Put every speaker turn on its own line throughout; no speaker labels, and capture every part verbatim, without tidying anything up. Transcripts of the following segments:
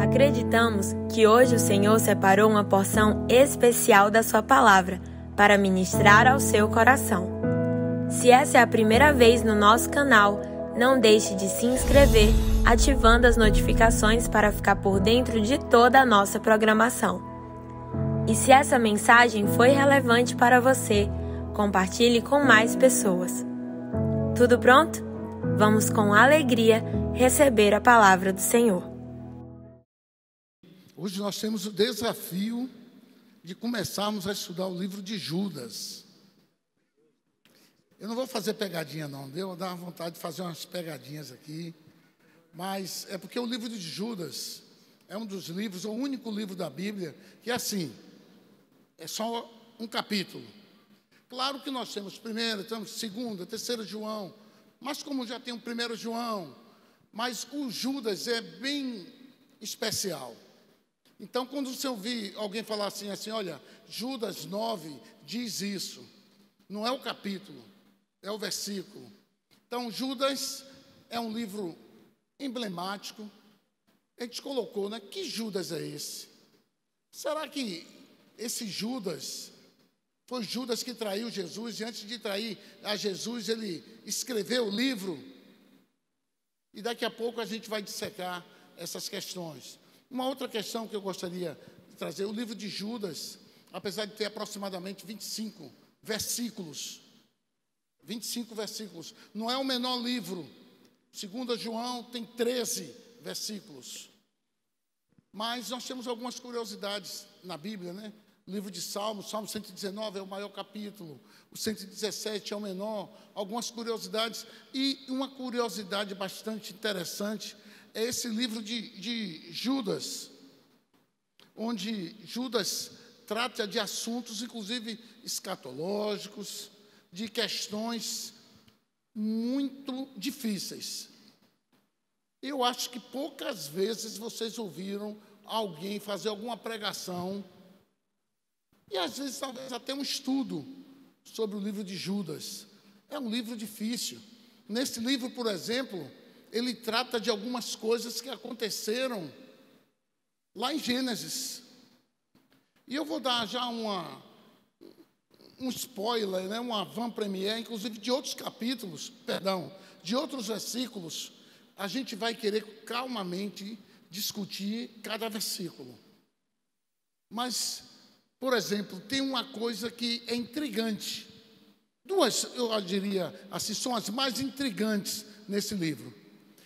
Acreditamos que hoje o Senhor separou uma porção especial da sua palavra para ministrar ao seu coração. Se essa é a primeira vez no nosso canal, não deixe de se inscrever, ativando as notificações para ficar por dentro de toda a nossa programação. E se essa mensagem foi relevante para você, compartilhe com mais pessoas. Tudo pronto? Vamos com alegria receber a palavra do Senhor.
Hoje nós temos o desafio de começarmos a estudar o livro de Judas. Eu não vou fazer pegadinha não, deu dar vontade de fazer umas pegadinhas aqui, mas é porque o livro de Judas é um dos livros, o único livro da Bíblia que é assim, é só um capítulo. Claro que nós temos primeira, temos segunda, terceira João, mas como já tem o primeiro João, mas o Judas é bem especial. Então, quando você ouvir alguém falar assim, assim, olha, Judas nove diz isso, não é o capítulo, é o versículo. Então, Judas é um livro emblemático. A gente colocou, né? Que Judas é esse? Será que esse Judas foi Judas que traiu Jesus e antes de trair a Jesus, ele escreveu o livro? E daqui a pouco a gente vai dissecar essas questões. Uma outra questão que eu gostaria de trazer, o livro de Judas, apesar de ter aproximadamente vinte e cinco versículos, vinte e cinco versículos, não é o menor livro. Segundo João tem treze versículos. Mas nós temos algumas curiosidades na Bíblia, né? O livro de Salmos, Salmo cento e dezenove é o maior capítulo, o cento e dezessete é o menor, algumas curiosidades. E uma curiosidade bastante interessante é esse livro de, de Judas, onde Judas trata de assuntos, inclusive escatológicos, de questões muito difíceis. Eu acho que poucas vezes vocês ouviram alguém fazer alguma pregação, e às vezes talvez até um estudo sobre o livro de Judas. É um livro difícil. Nesse livro, por exemplo, ele trata de algumas coisas que aconteceram lá em Gênesis. E eu vou dar já uma, um spoiler, né, uma avant-première, inclusive de outros capítulos, perdão, de outros versículos. A gente vai querer calmamente discutir cada versículo. Mas, por exemplo, tem uma coisa que é intrigante. Duas, eu diria assim, são as mais intrigantes nesse livro.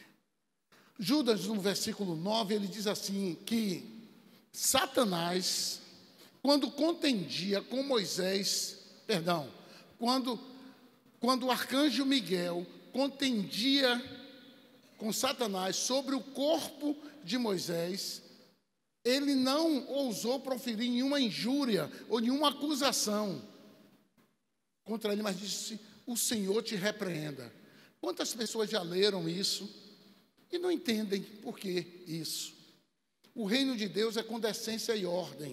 Judas, no versículo nove, ele diz assim, que Satanás, quando contendia com Moisés, perdão, quando, quando o arcanjo Miguel contendia com Satanás sobre o corpo de Moisés, ele não ousou proferir nenhuma injúria ou nenhuma acusação contra ele, mas disse, o Senhor te repreenda. Quantas pessoas já leram isso e não entendem por que isso? O reino de Deus é com decência e ordem.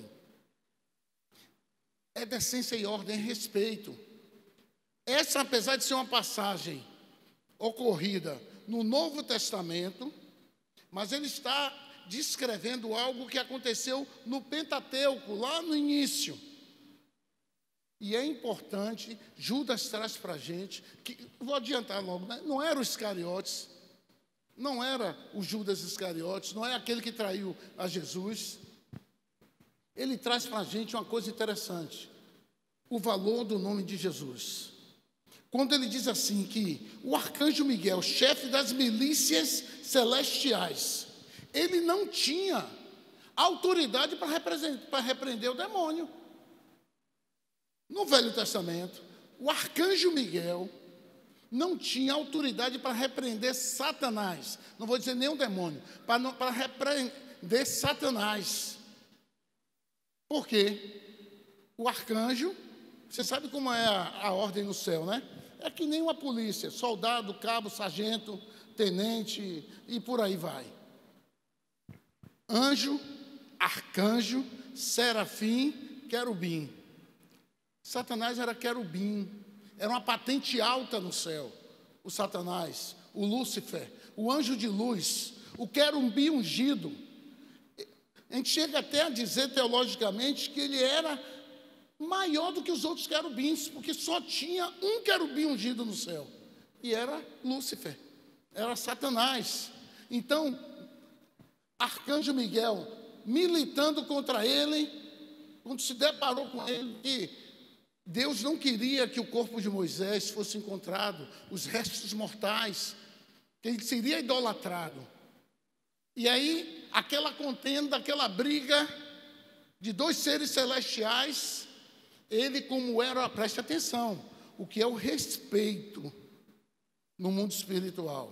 É decência e ordem, é respeito. Essa, apesar de ser uma passagem ocorrida no Novo Testamento, mas ele está descrevendo algo que aconteceu no Pentateuco, lá no início. E é importante, Judas traz para a gente, que, vou adiantar logo, né? Não era o Iscariotes, não era o Judas Iscariotes, não é aquele que traiu a Jesus. Ele traz para a gente uma coisa interessante, o valor do nome de Jesus. Quando ele diz assim que o arcanjo Miguel, chefe das milícias celestiais, ele não tinha autoridade para repreender o demônio. No Velho Testamento, o arcanjo Miguel não tinha autoridade para repreender Satanás. Não vou dizer nem o demônio, para, não, para repreender Satanás. Por quê? O arcanjo, você sabe como é a, a ordem no céu, né? É que nem uma polícia, soldado, cabo, sargento, tenente e por aí vai. Anjo, arcanjo, serafim, querubim. Satanás era querubim, era uma patente alta no céu. O Satanás, o Lúcifer, o anjo de luz, o querubim ungido. A gente chega até a dizer teologicamente que ele era maior do que os outros querubins, porque só tinha um querubim ungido no céu, e era Lúcifer, era Satanás. Então, Arcanjo Miguel, militando contra ele, quando se deparou com ele, que Deus não queria que o corpo de Moisés fosse encontrado, os restos mortais, que ele seria idolatrado. E aí, aquela contenda, aquela briga de dois seres celestiais, ele como era, preste atenção, o que é o respeito no mundo espiritual.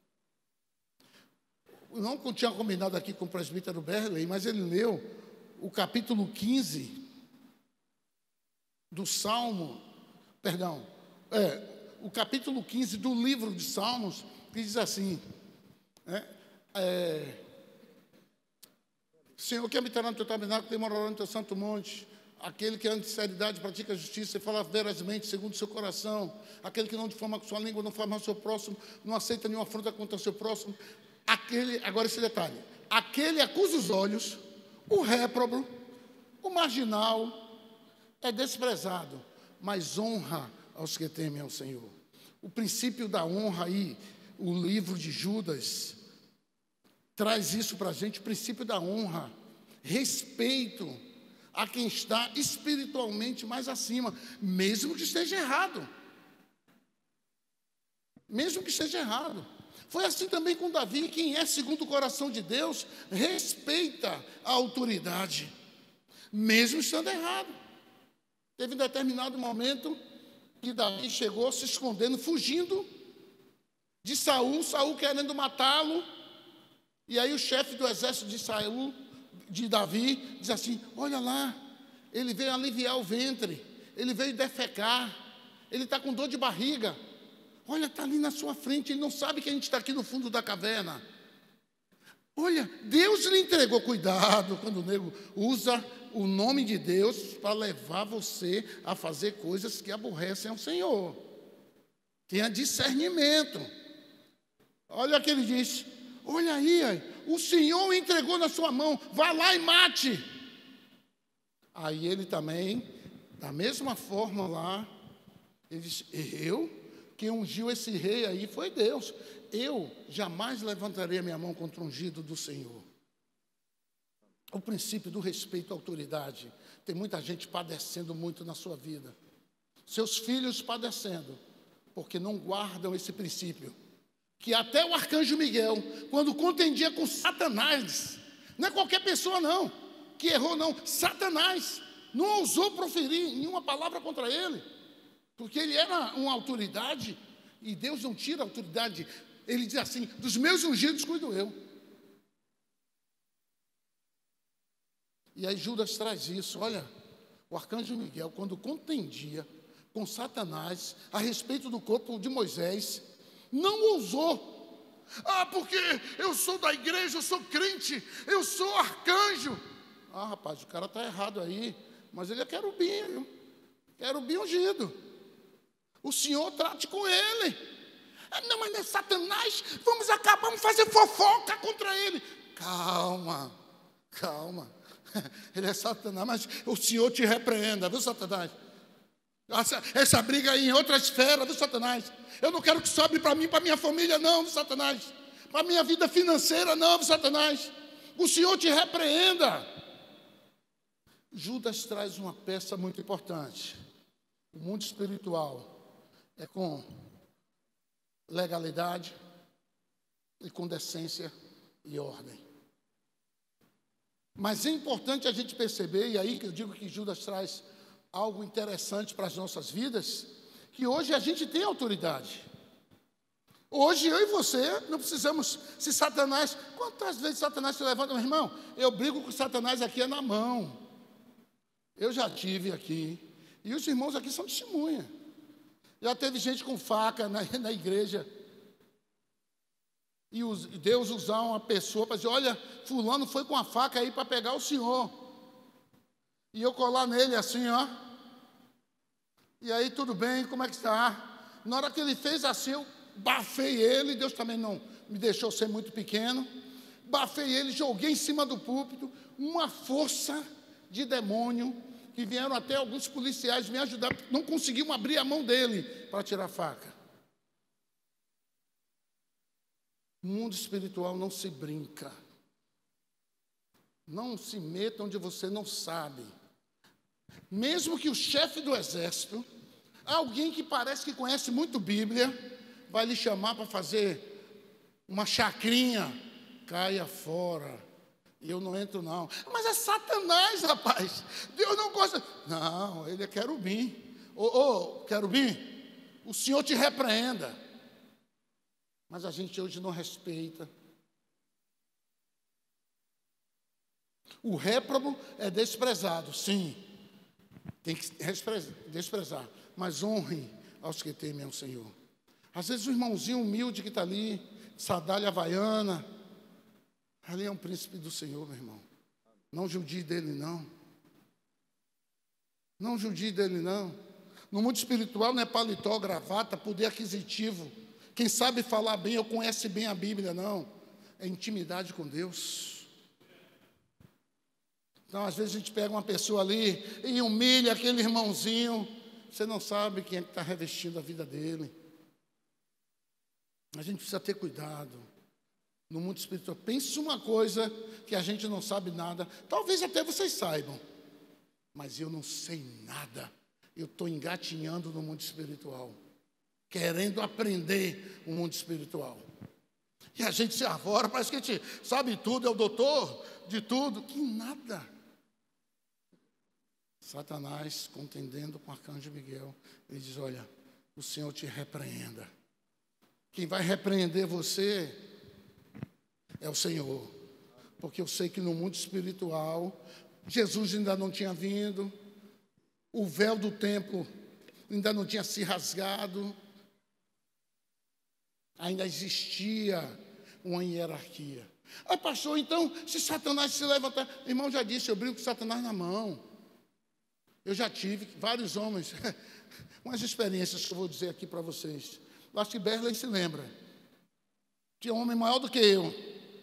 Eu não tinha combinado aqui com o presbítero Berley, mas ele leu o capítulo quinze do Salmo, perdão, é, o capítulo quinze do livro de Salmos, que diz assim, né, é, Senhor que habitará no teu tabernáculo, que demorará no teu santo monte, aquele que anda de sinceridade, pratica a justiça e fala verazmente segundo o seu coração, aquele que não difama com sua língua, não fala o seu próximo, não aceita nenhuma afronta contra o seu próximo, aquele, agora esse detalhe, aquele acusa os olhos, o réprobo, o marginal, é desprezado, mas honra aos que temem ao Senhor. O princípio da honra aí, o livro de Judas, traz isso para a gente, o princípio da honra, respeito a quem está espiritualmente mais acima, mesmo que esteja errado. Mesmo que esteja errado. Foi assim também com Davi, quem é segundo o coração de Deus, respeita a autoridade, mesmo estando errado. Teve um determinado momento que Davi chegou se escondendo, fugindo de Saul, Saul querendo matá-lo, e aí o chefe do exército de Saul, de Davi, diz assim, olha lá, ele veio aliviar o ventre, ele veio defecar, ele está com dor de barriga, olha, está ali na sua frente, ele não sabe que a gente está aqui no fundo da caverna. Olha, Deus lhe entregou, cuidado quando o nego usa o nome de Deus para levar você a fazer coisas que aborrecem ao Senhor. Tenha discernimento. Olha o que ele diz, olha aí, o Senhor o entregou na sua mão, vá lá e mate. Aí ele também, da mesma forma lá, ele diz, eu? Quem ungiu esse rei aí foi Deus. Eu jamais levantarei a minha mão contra o ungido do Senhor. O princípio do respeito à autoridade. Tem muita gente padecendo muito na sua vida. Seus filhos padecendo, porque não guardam esse princípio. Que até o arcanjo Miguel, quando contendia com Satanás, não é qualquer pessoa não, que errou não, Satanás, não ousou proferir nenhuma palavra contra ele, porque ele era uma autoridade, e Deus não tira a autoridade. Ele diz assim, dos meus ungidos cuido eu. E aí Judas traz isso, olha, o arcanjo Miguel, quando contendia com Satanás a respeito do corpo de Moisés, não ousou. Ah, porque eu sou da igreja, eu sou crente, eu sou arcanjo. Ah, rapaz, o cara está errado aí, mas ele é querubim, viu? Querubim ungido. O Senhor trate com ele. Ah, não, mas não é Satanás, vamos acabar, vamos fazer fofoca contra ele. Calma, calma. Ele é Satanás, mas o Senhor te repreenda, viu, Satanás? Essa, essa briga aí em outra esfera, viu, Satanás? Eu não quero que sobre para mim, para minha família, não, viu, Satanás? Para minha vida financeira, não, viu, Satanás? O Senhor te repreenda. Judas traz uma peça muito importante. O mundo espiritual é com legalidade e com decência e ordem. Mas é importante a gente perceber, e aí que eu digo que Judas traz algo interessante para as nossas vidas, que hoje a gente tem autoridade. Hoje eu e você não precisamos, se Satanás, quantas vezes Satanás se levanta, meu irmão, eu brigo com Satanás aqui é na mão. Eu já tive aqui, e os irmãos aqui são testemunha. Já teve gente com faca na, na igreja, e os, Deus usar uma pessoa para dizer, olha, fulano foi com a faca aí para pegar o senhor. E eu colar nele assim, ó. E aí, tudo bem, como é que está? Na hora que ele fez assim, eu bafei ele, Deus também não me deixou ser muito pequeno. bafei ele, joguei em cima do púlpito. Uma força de demônio, que vieram até alguns policiais me ajudar, não conseguiam abrir a mão dele para tirar a faca. No mundo espiritual não se brinca. Não se meta onde você não sabe. Mesmo que o chefe do exército, alguém que parece que conhece muito Bíblia, vai lhe chamar para fazer uma chacrinha, caia fora. Eu não entro não. Mas é Satanás, rapaz. Deus não gosta. Não, ele é querubim. Ô, ô, querubim, o Senhor te repreenda. Mas a gente hoje não respeita. O réprobo é desprezado, sim. Tem que desprezar. Mas honre aos que temem ao Senhor. Às vezes o irmãozinho humilde que está ali, sandália havaiana, ali é um príncipe do Senhor, meu irmão. Não judie dele, não. Não judie dele, não. No mundo espiritual não é paletó, gravata, poder aquisitivo. Quem sabe falar bem ou conhece bem a Bíblia, não. É intimidade com Deus. Então, às vezes a gente pega uma pessoa ali e humilha aquele irmãozinho. Você não sabe quem é que está revestindo a vida dele. A gente precisa ter cuidado. No mundo espiritual, pense uma coisa que a gente não sabe nada. Talvez até vocês saibam. Mas eu não sei nada. Eu estou engatinhando no mundo espiritual. Querendo aprender o mundo espiritual. E a gente se arvora, parece que a gente sabe tudo, é o doutor de tudo. Que nada. Satanás, contendendo com o arcanjo Miguel, ele diz, olha, o Senhor te repreenda. Quem vai repreender você é o Senhor. Porque eu sei que no mundo espiritual, Jesus ainda não tinha vindo, o véu do templo ainda não tinha se rasgado, ainda existia uma hierarquia. Ah, pastor, então, se Satanás se levantar... Irmão, já disse, eu brinco com Satanás na mão. Eu já tive vários homens, umas experiências que eu vou dizer aqui para vocês. Eu acho que Berley se lembra. Tinha um homem maior do que eu.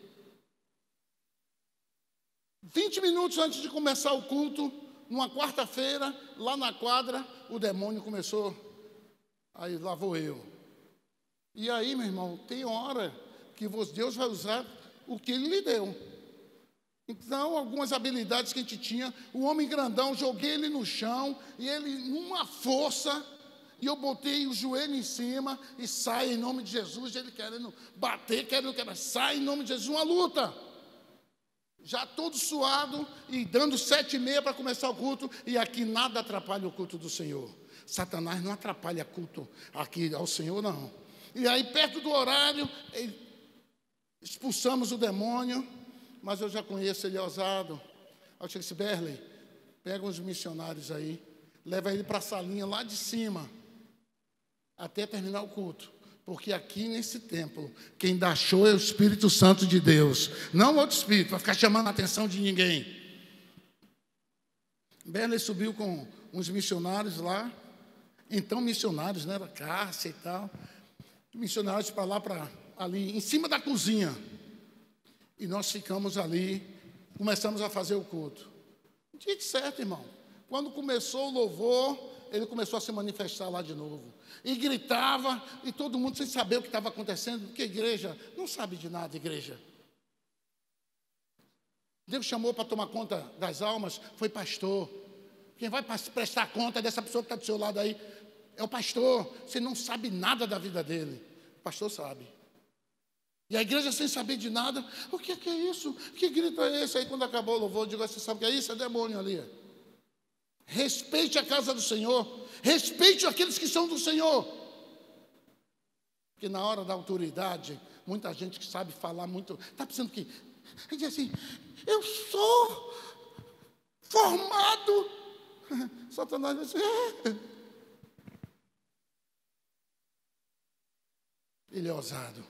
Vinte minutos antes de começar o culto, numa quarta-feira, lá na quadra, o demônio começou. Aí lá vou eu. E aí, meu irmão, tem hora que Deus vai usar o que Ele lhe deu. Então, algumas habilidades que a gente tinha, o homem grandão, joguei ele no chão, e ele, numa força, e eu botei o joelho em cima, e sai em nome de Jesus, ele querendo bater, querendo quebrar, sai em nome de Jesus, uma luta. Já todo suado, e dando sete e meia para começar o culto, e aqui nada atrapalha o culto do Senhor. Satanás não atrapalha culto aqui ao Senhor, não. E aí, perto do horário, expulsamos o demônio, mas eu já conheço ele ousado. Eu disse, Berley, pega uns missionários aí, leva ele para a salinha lá de cima, até terminar o culto. Porque aqui nesse templo, quem dá show é o Espírito Santo de Deus, não outro espírito, para ficar chamando a atenção de ninguém. Berley subiu com uns missionários lá, então missionários, né, era Cássia e tal, missionários para lá, para ali, em cima da cozinha. E nós ficamos ali, começamos a fazer o culto. Dia de certo, irmão. Quando começou o louvor, ele começou a se manifestar lá de novo. E gritava, e todo mundo sem saber o que estava acontecendo, porque a igreja não sabe de nada, igreja. Deus chamou para tomar conta das almas, foi pastor. Quem vai prestar conta dessa pessoa que está do seu lado aí é o pastor. Você não sabe nada da vida dele. O pastor sabe. E a igreja sem saber de nada, o que é, que é isso? Que grito é esse? Aí quando acabou o louvor, eu digo, você sabe o que é isso? É demônio ali. Respeite a casa do Senhor, respeite aqueles que são do Senhor. Porque na hora da autoridade, muita gente que sabe falar muito, está pensando que, ele diz assim, eu sou formado. Satanás diz assim, é. Ele é ousado.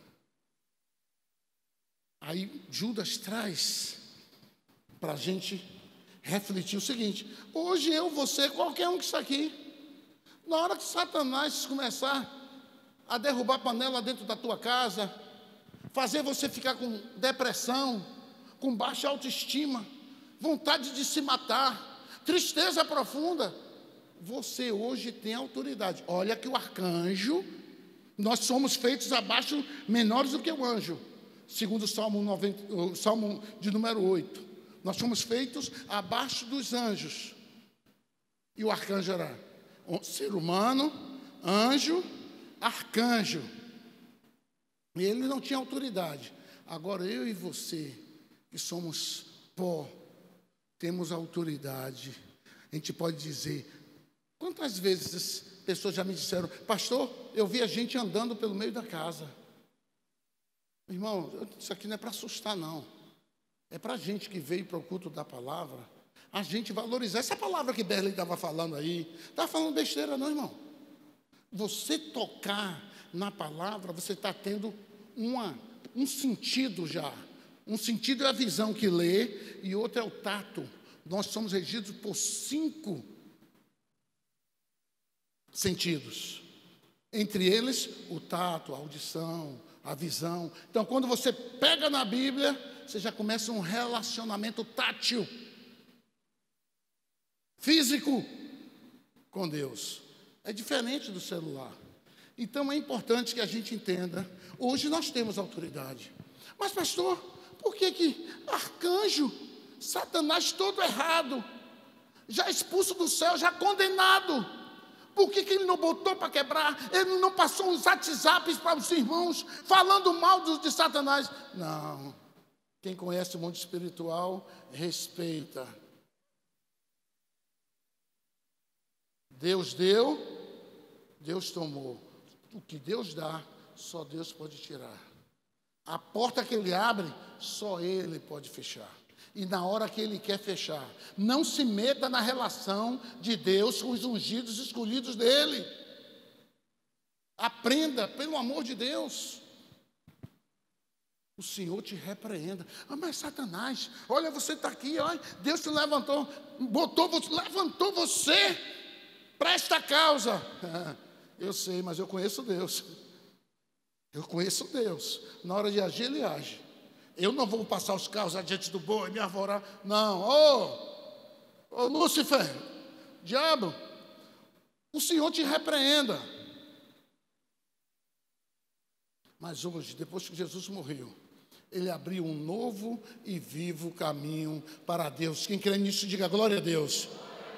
Aí Judas traz para a gente refletir o seguinte: hoje eu, você, qualquer um que está aqui, na hora que Satanás começar a derrubar panela dentro da tua casa, fazer você ficar com depressão, com baixa autoestima, vontade de se matar, tristeza profunda. Você hoje tem autoridade. Olha que o arcanjo, nós somos feitos abaixo, menores do que o anjo. Segundo o Salmo, noventa, o Salmo de número oito. Nós somos feitos abaixo dos anjos. E o arcanjo era um ser humano, anjo, arcanjo. E ele não tinha autoridade. Agora eu e você, que somos pó, temos autoridade. A gente pode dizer, quantas vezes as pessoas já me disseram, pastor, eu vi a gente andando pelo meio da casa. Irmão, isso aqui não é para assustar, não. É para a gente que veio para o culto da palavra, a gente valorizar. Essa palavra que Berlim estava falando aí, estava falando besteira, não, irmão. Você tocar na palavra, você está tendo uma, um sentido já. Um sentido é a visão que lê, e outro é o tato. Nós somos regidos por cinco sentidos. Entre eles, o tato, a audição, a visão. Então, quando você pega na Bíblia, você já começa um relacionamento tátil, físico, com Deus. É diferente do celular. Então, é importante que a gente entenda. Hoje nós temos autoridade. Mas, pastor, por que que arcanjo, Satanás todo errado, já expulso do céu, já condenado? Por que que ele não botou para quebrar? Ele não passou uns WhatsApps para os irmãos falando mal do, de Satanás? Não. Quem conhece o mundo espiritual, respeita. Deus deu, Deus tomou. O que Deus dá, só Deus pode tirar. A porta que Ele abre, só Ele pode fechar. E na hora que Ele quer fechar, não se meta na relação de Deus com os ungidos escolhidos dEle. Aprenda, pelo amor de Deus. O Senhor te repreenda. Ah, mas Satanás, olha, você está aqui, olha, Deus te levantou, botou, levantou você para esta causa. Eu sei, mas eu conheço Deus. Eu conheço Deus. Na hora de agir, Ele age. Eu não vou passar os carros adiante do boi, me arvorar. Não. Ô, oh, oh, Lúcifer, diabo, o Senhor te repreenda. Mas hoje, depois que Jesus morreu, Ele abriu um novo e vivo caminho para Deus. Quem crê nisso, diga glória a Deus.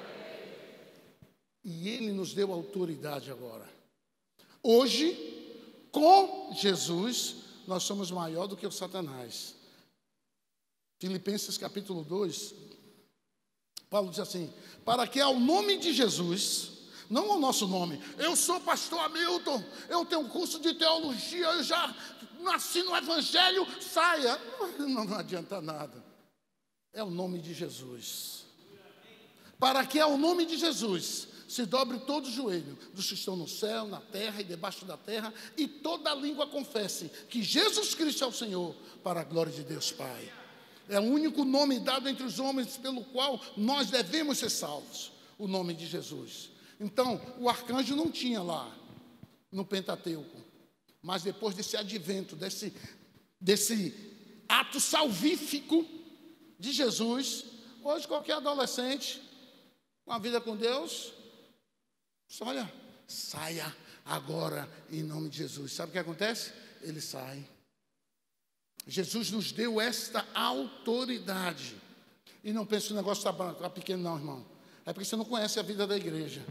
E Ele nos deu autoridade agora. Hoje, com Jesus, nós somos maior do que o Satanás. Filipenses capítulo dois, Paulo diz assim, para que ao nome de Jesus, não ao nosso nome, eu sou pastor Hamilton, eu tenho um curso de teologia, eu já nasci no evangelho, saia. Não, não adianta nada. É o nome de Jesus. Para que ao nome de Jesus se dobre todo o joelho dos que estão no céu, na terra e debaixo da terra, e toda língua confesse que Jesus Cristo é o Senhor, para a glória de Deus Pai. É o único nome dado entre os homens pelo qual nós devemos ser salvos, o nome de Jesus. Então, o arcanjo não tinha lá no Pentateuco, mas depois desse advento, desse, desse ato salvífico de Jesus, hoje qualquer adolescente com a vida com Deus, olha, saia agora em nome de Jesus. Sabe o que acontece? Ele sai. Jesus nos deu esta autoridade. E não pense que o negócio está tá pequeno, não, irmão. É porque você não conhece a vida da igreja.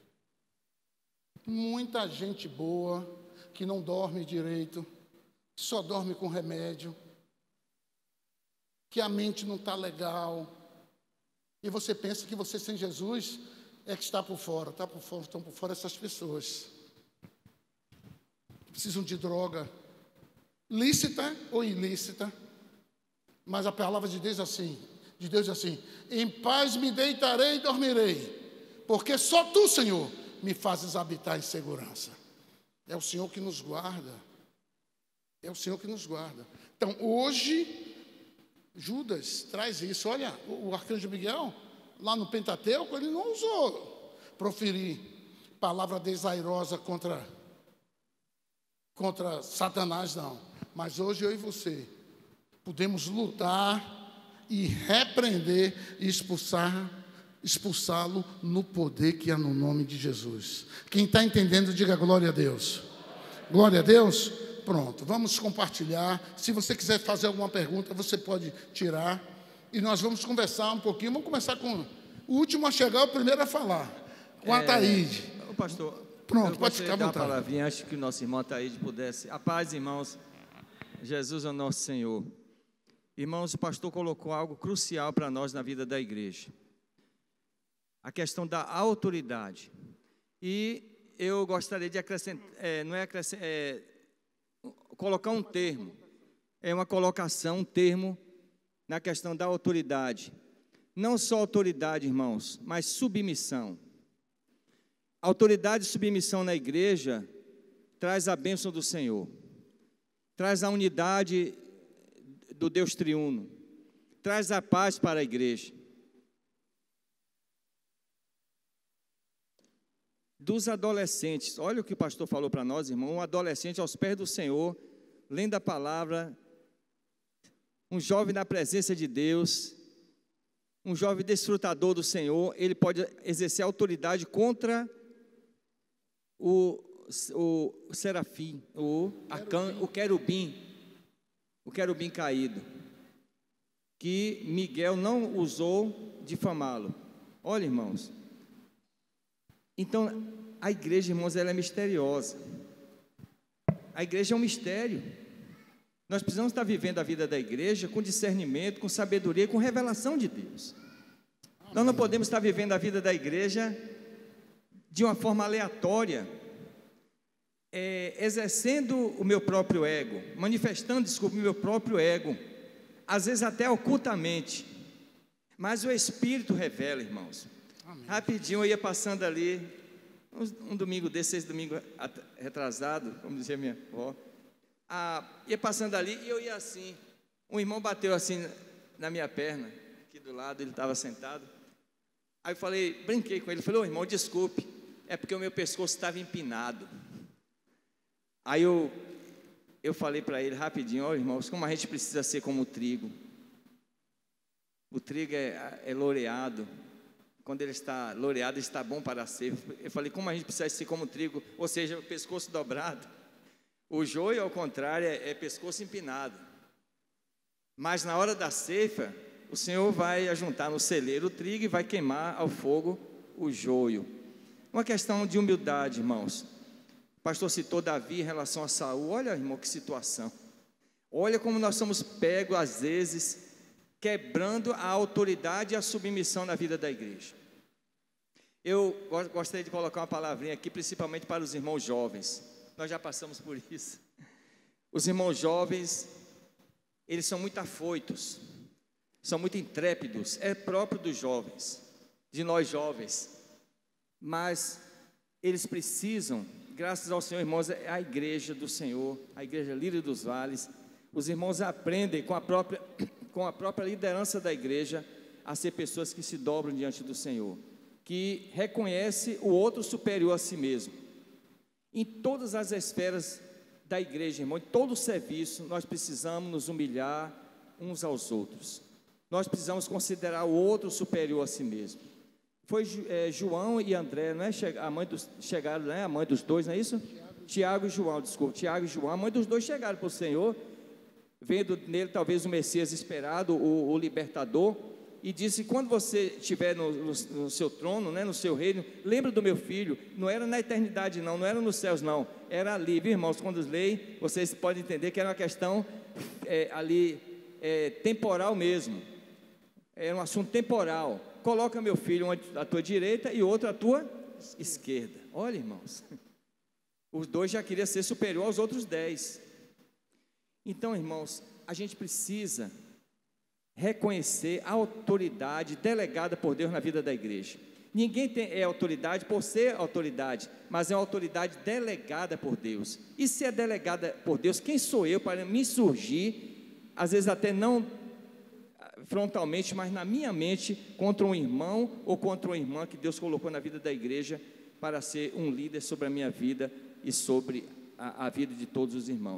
Muita gente boa que não dorme direito, que só dorme com remédio, que a mente não está legal. E você pensa que você sem Jesus é que está por fora. Está por fora, estão por fora essas pessoas que precisam de droga, lícita ou ilícita, mas a palavra de Deus é assim, de Deus é assim, em paz me deitarei e dormirei, porque só Tu, Senhor, me fazes habitar em segurança. É o Senhor que nos guarda, é o Senhor que nos guarda. Então, hoje, Judas traz isso. Olha, o arcanjo Miguel, lá no Pentateuco, ele não usou proferir palavra desairosa contra, contra Satanás, não. Mas hoje eu e você podemos lutar e repreender e expulsar, expulsá-lo no poder que há no nome de Jesus. Quem está entendendo, diga glória a Deus. Glória a Deus. Pronto, vamos compartilhar. Se você quiser fazer alguma pergunta, você pode tirar. E nós vamos conversar um pouquinho. Vamos começar com o último a chegar, o primeiro a falar. Com a Ataíde.
O pastor,
pronto, pode ficar à vontade.
Uma palavrinha, acho que o nosso irmão Ataíde pudesse. A paz, irmãos. Jesus é o nosso Senhor. Irmãos, o pastor colocou algo crucial para nós na vida da igreja. A questão da autoridade. E eu gostaria de acrescentar, é, não é acrescentar, é, colocar um termo. É uma colocação, um termo na questão da autoridade. Não só autoridade, irmãos, mas submissão. Autoridade e submissão na igreja traz a bênção do Senhor. Traz a unidade do Deus triuno, traz a paz para a igreja. Dos adolescentes, olha o que o pastor falou para nós, irmão, um adolescente aos pés do Senhor, lendo a palavra, um jovem na presença de Deus, um jovem desfrutador do Senhor, ele pode exercer autoridade contra o, o serafim, o, arcan, o querubim, o querubim caído, que Miguel não usou difamá-lo. Olha, irmãos, então a igreja, irmãos, ela é misteriosa. A igreja é um mistério. Nós precisamos estar vivendo a vida da igreja com discernimento, com sabedoria, com revelação de Deus. Nós não podemos estar vivendo a vida da igreja de uma forma aleatória, É, exercendo o meu próprio ego, manifestando, desculpe, o meu próprio ego, às vezes até ocultamente, mas o Espírito revela, irmãos. Amém. Rapidinho eu ia passando ali, um, um domingo desse, esse domingo retrasado, como dizia minha avó, ah, ia passando ali e eu ia assim, um irmão bateu assim na minha perna, aqui do lado, ele estava sentado, aí eu falei, brinquei com ele, falei, ô irmão, desculpe, é porque o meu pescoço estava empinado. Aí eu, eu falei para ele rapidinho, ó, irmãos, como a gente precisa ser como o trigo. O trigo é, é loreado. Quando ele está loreado, está bom para ser. Eu falei, como a gente precisa ser como o trigo, ou seja, o pescoço dobrado. O joio, ao contrário, é, é pescoço empinado. Mas na hora da ceifa, o Senhor vai ajuntar no celeiro o trigo e vai queimar ao fogo o joio. Uma questão de humildade, irmãos. O pastor citou Davi em relação a Saul. Olha, irmão, que situação. Olha como nós somos pegos, às vezes, quebrando a autoridade e a submissão na vida da igreja. Eu gostaria de colocar uma palavrinha aqui, principalmente para os irmãos jovens. Nós já passamos por isso. Os irmãos jovens, eles são muito afoitos, são muito intrépidos. É próprio dos jovens, de nós jovens. Mas eles precisam... Graças ao Senhor, irmãos, é a igreja do Senhor, a igreja Lírio dos Vales. Os irmãos aprendem com a própria, com a própria liderança da igreja a ser pessoas que se dobram diante do Senhor, que reconhece o outro superior a si mesmo. Em todas as esferas da igreja, irmão, em todo o serviço, nós precisamos nos humilhar uns aos outros. Nós precisamos considerar o outro superior a si mesmo. Foi é, João e André, não é? A mãe dos, chegaram, né? A mãe dos dois, não é isso? Tiago, Tiago e João, desculpa, Tiago e João, a mãe dos dois chegaram para o Senhor, vendo nele talvez o Messias esperado, o, o libertador, e disse, quando você estiver no, no, no seu trono, né, no seu reino, lembra do meu filho. Não era na eternidade não, não era nos céus não, era ali, viu, irmãos? Quando leem, vocês podem entender que era uma questão é, ali, é, temporal mesmo, era um assunto temporal. Coloca meu filho um à tua direita e outro à tua esquerda. Olha, irmãos, os dois já queriam ser superior aos outros dez. Então, irmãos, a gente precisa reconhecer a autoridade delegada por Deus na vida da igreja. Ninguém tem, é autoridade por ser autoridade, mas é uma autoridade delegada por Deus. E se é delegada por Deus, quem sou eu para me surgir, às vezes até não frontalmente, mas na minha mente, contra um irmão ou contra uma irmã que Deus colocou na vida da igreja para ser um líder sobre a minha vida e sobre a, a vida de todos os irmãos.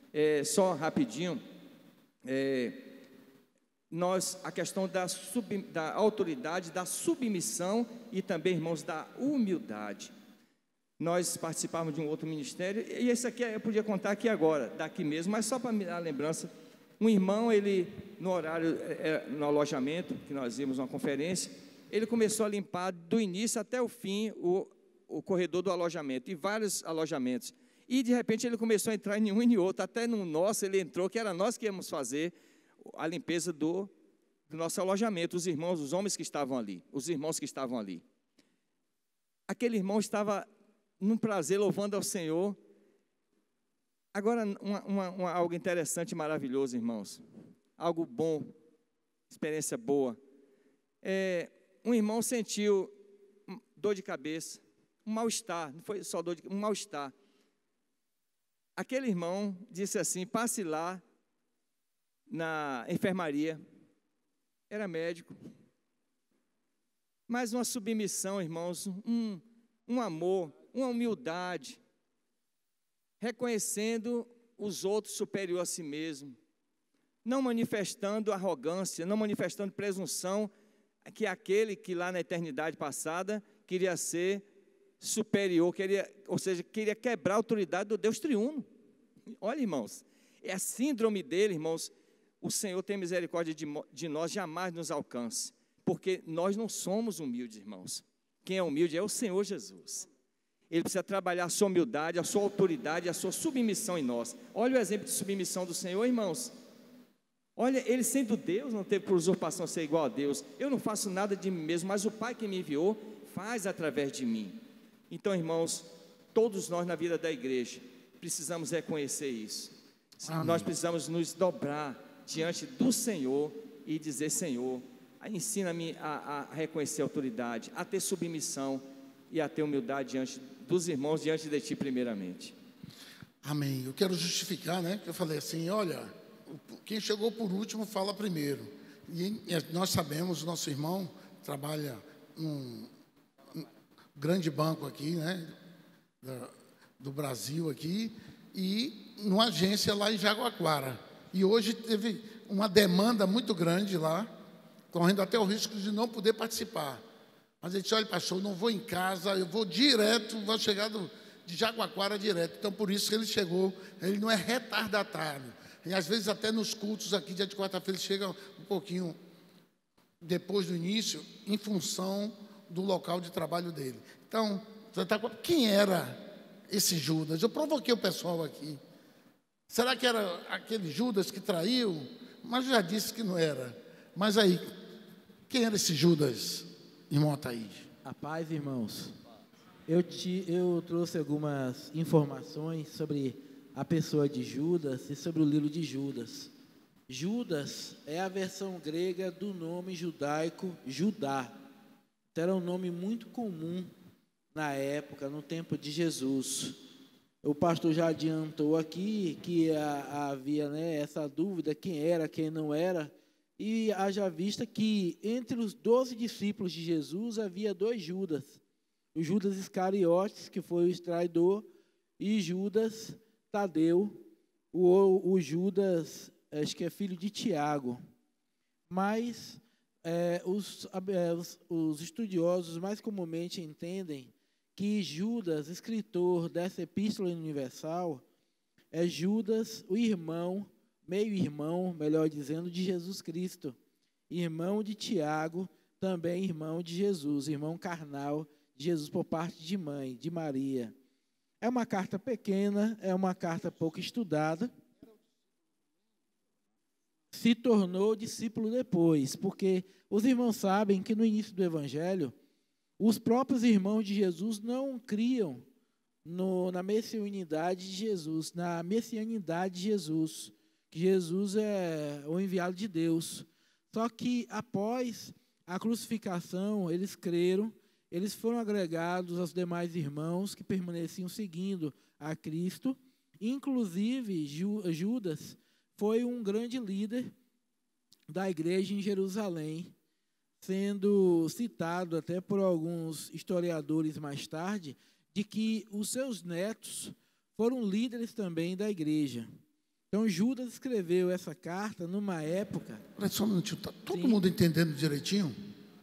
É, só rapidinho, é, nós, a questão da, sub, da autoridade, da submissão e também, irmãos, da humildade. Nós participávamos de um outro ministério, e esse aqui eu podia contar aqui agora, daqui mesmo, mas só para me dar a lembrança. Um irmão, ele, no horário, é, no alojamento, que nós íamos numa conferência, ele começou a limpar do início até o fim o, o corredor do alojamento, e vários alojamentos. E, de repente, ele começou a entrar em um e em outro, até no nosso ele entrou, que era nós que íamos fazer a limpeza do, do nosso alojamento, os irmãos, os homens que estavam ali, os irmãos que estavam ali. Aquele irmão estava num prazer, louvando ao Senhor. Agora, uma, uma, uma, algo interessante e maravilhoso, irmãos, algo bom, experiência boa. É, um irmão sentiu dor de cabeça, um mal-estar, não foi só dor de um mal-estar. Aquele irmão disse assim: passe lá na enfermaria. Era médico, mas uma submissão, irmãos, um, um amor, uma humildade, reconhecendo os outros superior a si mesmo, não manifestando arrogância, não manifestando presunção, que aquele que lá na eternidade passada queria ser superior, queria, ou seja, queria quebrar a autoridade do Deus triuno. Olha, irmãos, é a síndrome dele, irmãos. O Senhor tem misericórdia de, de nós, jamais nos alcance, porque nós não somos humildes, irmãos. Quem é humilde é o Senhor Jesus. Ele precisa trabalhar a sua humildade, a sua autoridade, a sua submissão em nós. Olha o exemplo de submissão do Senhor, irmãos. Olha, ele sendo Deus, não teve por usurpação ser igual a Deus. Eu não faço nada de mim mesmo, mas o Pai que me enviou faz através de mim. Então, irmãos, todos nós na vida da igreja precisamos reconhecer isso. Amém. Nós precisamos nos dobrar diante do Senhor e dizer: Senhor, ensina-me a, a reconhecer a autoridade, a ter submissão e a ter humildade diante dos irmãos, diante de Ti primeiramente.
Amém. Eu quero justificar, né? Que eu falei assim: olha, quem chegou por último fala primeiro. E nós sabemos, nosso irmão trabalha num um grande banco aqui, né? Do Brasil aqui, e numa agência lá em Jaguaquara. E hoje teve uma demanda muito grande lá, correndo até o risco de não poder participar. Mas ele disse: olha, pastor, eu não vou em casa, eu vou direto, vou chegar do, de Jaguaquara direto. Então, por isso que ele chegou. Ele não é retardatário. E às vezes até nos cultos aqui, dia de quarta-feira, ele chega um pouquinho depois do início, em função do local de trabalho dele. Então, você tá, quem era esse Judas? Eu provoquei o pessoal aqui. Será que era aquele Judas que traiu? Mas já disse que não era. Mas aí, quem era esse Judas, irmão Ataíde?
A paz, irmãos. Eu, te, eu trouxe algumas informações sobre a pessoa de Judas e sobre o livro de Judas. Judas é a versão grega do nome judaico Judá. Então, era um nome muito comum na época, no tempo de Jesus. O pastor já adiantou aqui que a, havia, né, essa dúvida, quem era, quem não era, e haja vista que entre os doze discípulos de Jesus havia dois Judas, o Judas Iscariotes, que foi o traidor, e Judas Tadeu, o, o Judas, acho que é filho de Tiago. Mas é, os, é, os, os estudiosos mais comumente entendem que Judas, escritor dessa epístola universal, é Judas, o irmão, meio-irmão, melhor dizendo, de Jesus Cristo, irmão de Tiago, também irmão de Jesus, irmão carnal de Jesus por parte de mãe, de Maria. É uma carta pequena, é uma carta pouco estudada. Se tornou discípulo depois, porque os irmãos sabem que no início do Evangelho, os próprios irmãos de Jesus não criam no, na messianidade de Jesus, na messianidade de Jesus, que Jesus é o enviado de Deus. Só que após a crucificação, eles creram, eles foram agregados aos demais irmãos que permaneciam seguindo a Cristo. Inclusive, Judas foi um grande líder da igreja em Jerusalém, sendo citado até por alguns historiadores mais tarde, de que os seus netos foram líderes também da igreja. Então, Judas escreveu essa carta numa época...
Olha só um minutinho, está todo
Sim.
mundo entendendo direitinho?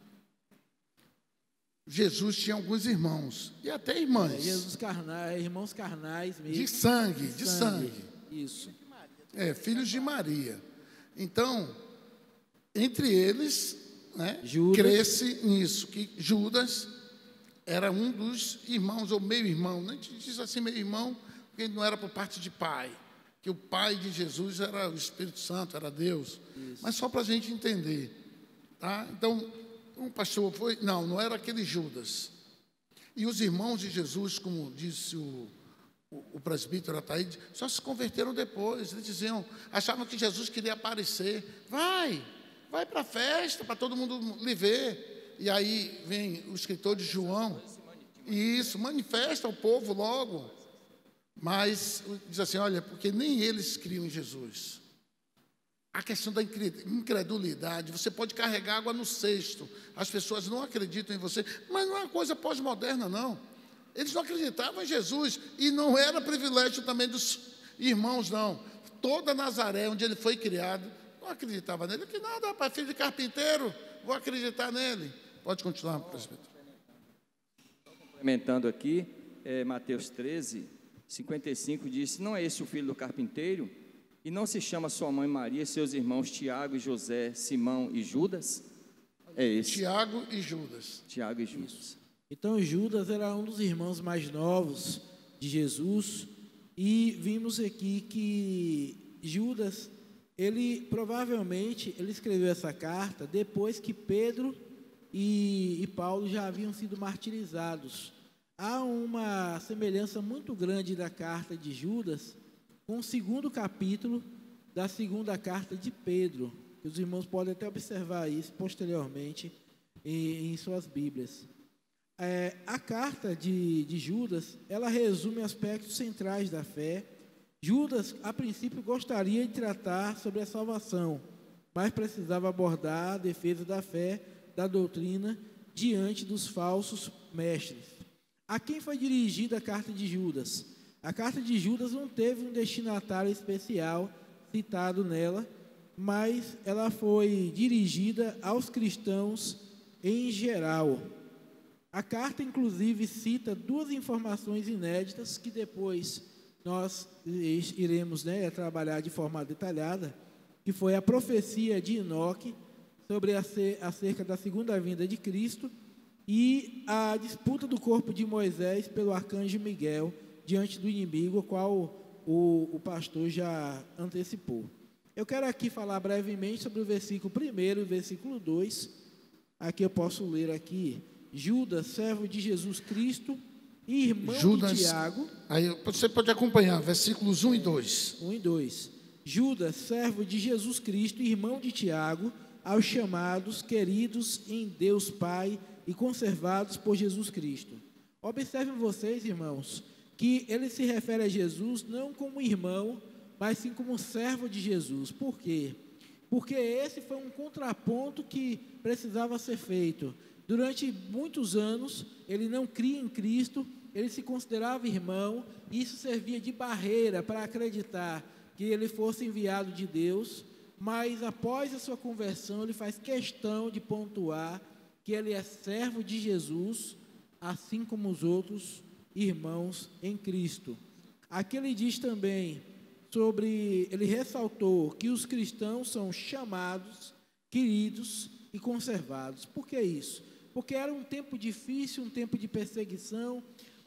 Jesus tinha alguns irmãos, e até irmãs,
É, Jesus carnais, irmãos carnais mesmo.
de sangue, de sangue.
Isso.
É, filhos de Maria. Então, entre eles, né,
Judas.
cresce nisso, que Judas era um dos irmãos, ou meio-irmão, não diz assim meio-irmão, porque ele não era por parte de pai, que o pai de Jesus era o Espírito Santo, era Deus. Isso. Mas só para a gente entender, tá? Então, um pastor foi, não, não era aquele Judas. E os irmãos de Jesus, como disse o, o, o presbítero Ataíde, só se converteram depois. Eles diziam, achavam que Jesus queria aparecer. Vai, vai para a festa, para todo mundo lhe ver. E aí vem o escritor de João, e isso, manifesta ao povo logo. Mas diz assim, olha, porque nem eles criam em Jesus. A questão da incredulidade, você pode carregar água no cesto, as pessoas não acreditam em você, mas não é uma coisa pós-moderna, não. Eles não acreditavam em Jesus, e não era privilégio também dos irmãos, não. Toda Nazaré, onde ele foi criado, não acreditava nele. Que nada, rapaz, filho de carpinteiro, vou acreditar nele. Pode continuar, presbítero.
Complementando aqui, é, Mateus treze, cinquenta e cinco diz, não é esse o filho do carpinteiro? E não se chama sua mãe Maria, seus irmãos Tiago e José, Simão e Judas? É esse.
Tiago e Judas.
Tiago e Judas.
Então, Judas era um dos irmãos mais novos de Jesus, e vimos aqui que Judas, ele provavelmente, ele escreveu essa carta depois que Pedro e, e Paulo já haviam sido martirizados. Há uma semelhança muito grande da carta de Judas com o segundo capítulo da segunda carta de Pedro. Os irmãos podem até observar isso posteriormente em, em suas Bíblias. É, a carta de, de Judas, ela resume aspectos centrais da fé. Judas, a princípio, gostaria de tratar sobre a salvação, mas precisava abordar a defesa da fé, da doutrina, diante dos falsos mestres. A quem foi dirigida a carta de Judas? A carta de Judas não teve um destinatário especial citado nela, mas ela foi dirigida aos cristãos em geral. A carta, inclusive, cita duas informações inéditas que depois nós iremos, né, trabalhar de forma detalhada, que foi a profecia de Enoque sobre a, acerca da segunda vinda de Cristo e a disputa do corpo de Moisés pelo arcanjo Miguel diante do inimigo, o qual o, o pastor já antecipou. Eu quero aqui falar brevemente sobre o versículo primeiro e o versículo dois. Aqui eu posso ler aqui, Judas, servo de Jesus Cristo e irmão
Judas,
de Tiago.
Aí você pode acompanhar, versículos um e dois.
um e dois. Judas, servo de Jesus Cristo e irmão de Tiago, aos chamados, queridos em Deus Pai e conservados por Jesus Cristo. Observem vocês, irmãos, que ele se refere a Jesus não como irmão, mas sim como servo de Jesus. Por quê? Porque esse foi um contraponto que precisava ser feito. Durante muitos anos, ele não cria em Cristo, ele se considerava irmão, e isso servia de barreira para acreditar que ele fosse enviado de Deus, mas após a sua conversão, ele faz questão de pontuar que ele é servo de Jesus, assim como os outros irmãos em Cristo. Aqui ele diz também sobre, ele ressaltou que os cristãos são chamados, queridos e conservados. Por que isso? Porque era um tempo difícil, um tempo de perseguição,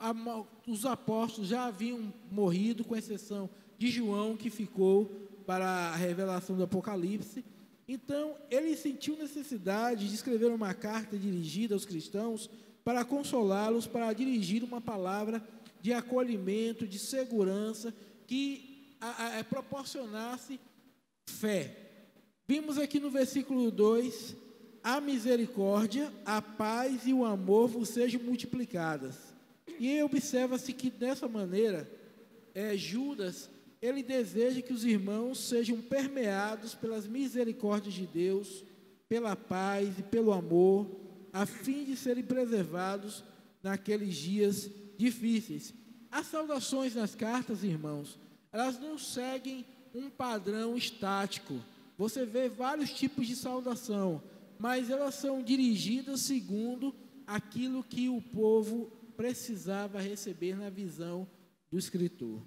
os apóstolos já haviam morrido, com exceção de João, que ficou para a revelação do Apocalipse. Então, ele sentiu necessidade de escrever uma carta dirigida aos cristãos para consolá-los, para dirigir uma palavra de acolhimento, de segurança, que a, a, proporcionasse fé. Vimos aqui no versículo dois, a misericórdia, a paz e o amor vos sejam multiplicadas. E observa-se que dessa maneira, é, Judas, ele deseja que os irmãos sejam permeados pelas misericórdias de Deus, pela paz e pelo amor, a fim de serem preservados naqueles dias difíceis. As saudações nas cartas, irmãos, elas não seguem um padrão estático. Você vê vários tipos de saudação, mas elas são dirigidas segundo aquilo que o povo precisava receber na visão do escritor.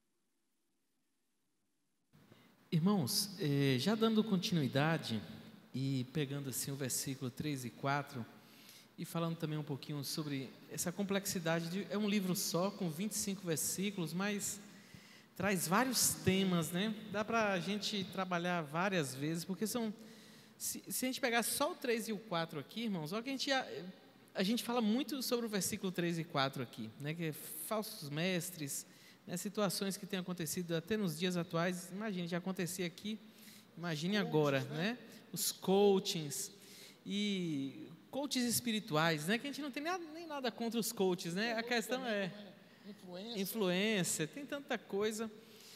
Irmãos, eh, já dando continuidade e pegando assim o versículo três e quatro e falando também um pouquinho sobre essa complexidade, de, é um livro só com vinte e cinco versículos, mas traz vários temas, né? Dá para a gente trabalhar várias vezes, porque são, se, se a gente pegar só o três e o quatro aqui, irmãos, olha que a gente, a, a gente fala muito sobre o versículo três e quatro aqui, né? Que é falsos mestres, né, situações que têm acontecido até nos dias atuais. Imagine, já acontecia aqui, imagine agora, né? Os coachings e coaches espirituais, né? Que a gente não tem nada, nem nada contra os coaches, né? A questão é influência. influência, tem tanta coisa.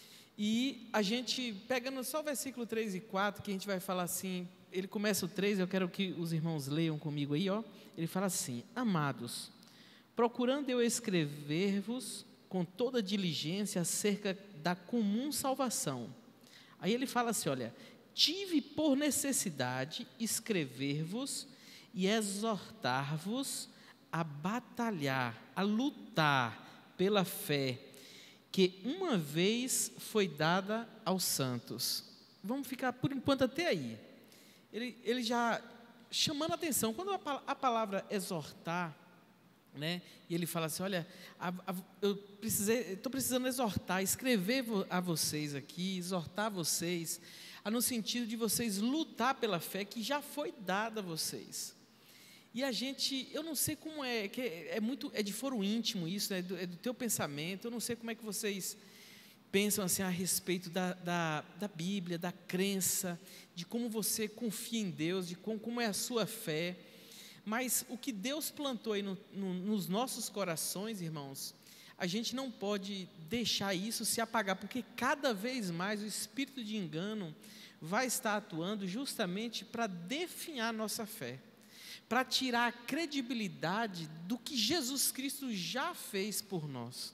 E a gente, pegando só o versículo três e quatro, que a gente vai falar assim, ele começa o três, eu quero que os irmãos leiam comigo aí, ó. Ele fala assim: amados, procurando eu escrever-vos com toda diligência acerca da comum salvação. Aí ele fala assim, olha, tive por necessidade escrever-vos e exortar-vos a batalhar, a lutar pela fé que uma vez foi dada aos santos. Vamos ficar por enquanto até aí. Ele, ele já chamando a atenção, quando a, a palavra exortar, né? E ele fala assim, olha, a, a, eu precisei, estou precisando exortar, escrever a vocês aqui, exortar vocês, a, no sentido de vocês lutar pela fé que já foi dada a vocês. E a gente, eu não sei como é, que é, é muito, é de foro íntimo isso, né? é, do, é do teu pensamento, eu não sei como é que vocês pensam assim a respeito da, da, da Bíblia, da crença, de como você confia em Deus, de como, como é a sua fé. Mas o que Deus plantou aí no, no, nos nossos corações, irmãos, a gente não pode deixar isso se apagar, porque cada vez mais o espírito de engano vai estar atuando justamente para definhar nossa fé, para tirar a credibilidade do que Jesus Cristo já fez por nós.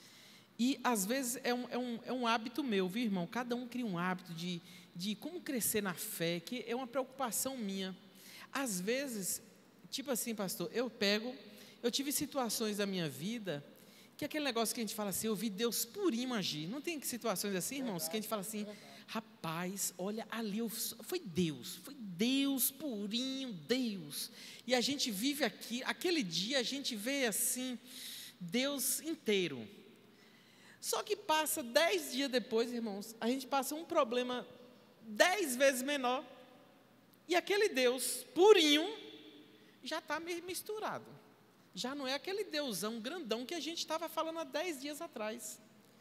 E às vezes é um, é um, é um hábito meu, viu, irmão? Cada um cria um hábito de, de como crescer na fé, que é uma preocupação minha. Às vezes, tipo assim, pastor, eu pego, eu tive situações da minha vida, que é aquele negócio que a gente fala assim, eu vi Deus purinho agir. Não tem situações assim, irmãos, verdade, que a gente fala assim, verdade. Rapaz, olha ali, eu, foi Deus, foi Deus purinho, Deus. E a gente vive aqui, aquele dia a gente vê assim, Deus inteiro. Só que passa dez dias depois, irmãos, a gente passa um problema dez vezes menor, e aquele Deus purinho já está misturado. Já não é aquele Deusão grandão que a gente estava falando há dez dias atrás.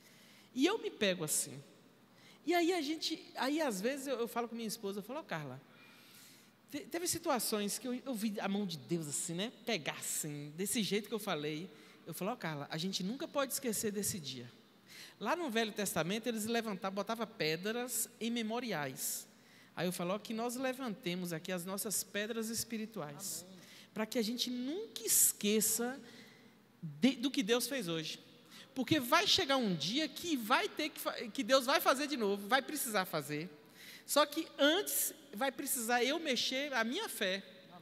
E eu me pego assim. E aí a gente, aí às vezes eu, eu falo com minha esposa, eu falo, oh, Carla, te, teve situações que eu, eu vi a mão de Deus assim, né, pegar assim, desse jeito que eu falei. Eu falo, ó, oh, Carla, a gente nunca pode esquecer desse dia. Lá no Velho Testamento, eles levantavam, botavam pedras em memoriais. Aí eu falo, ó, oh, que nós levantemos aqui as nossas pedras espirituais. Amém. Para que a gente nunca esqueça de, do que Deus fez hoje. Porque vai chegar um dia que, vai ter que, que Deus vai fazer de novo, vai precisar fazer. Só que antes vai precisar eu mexer a minha fé.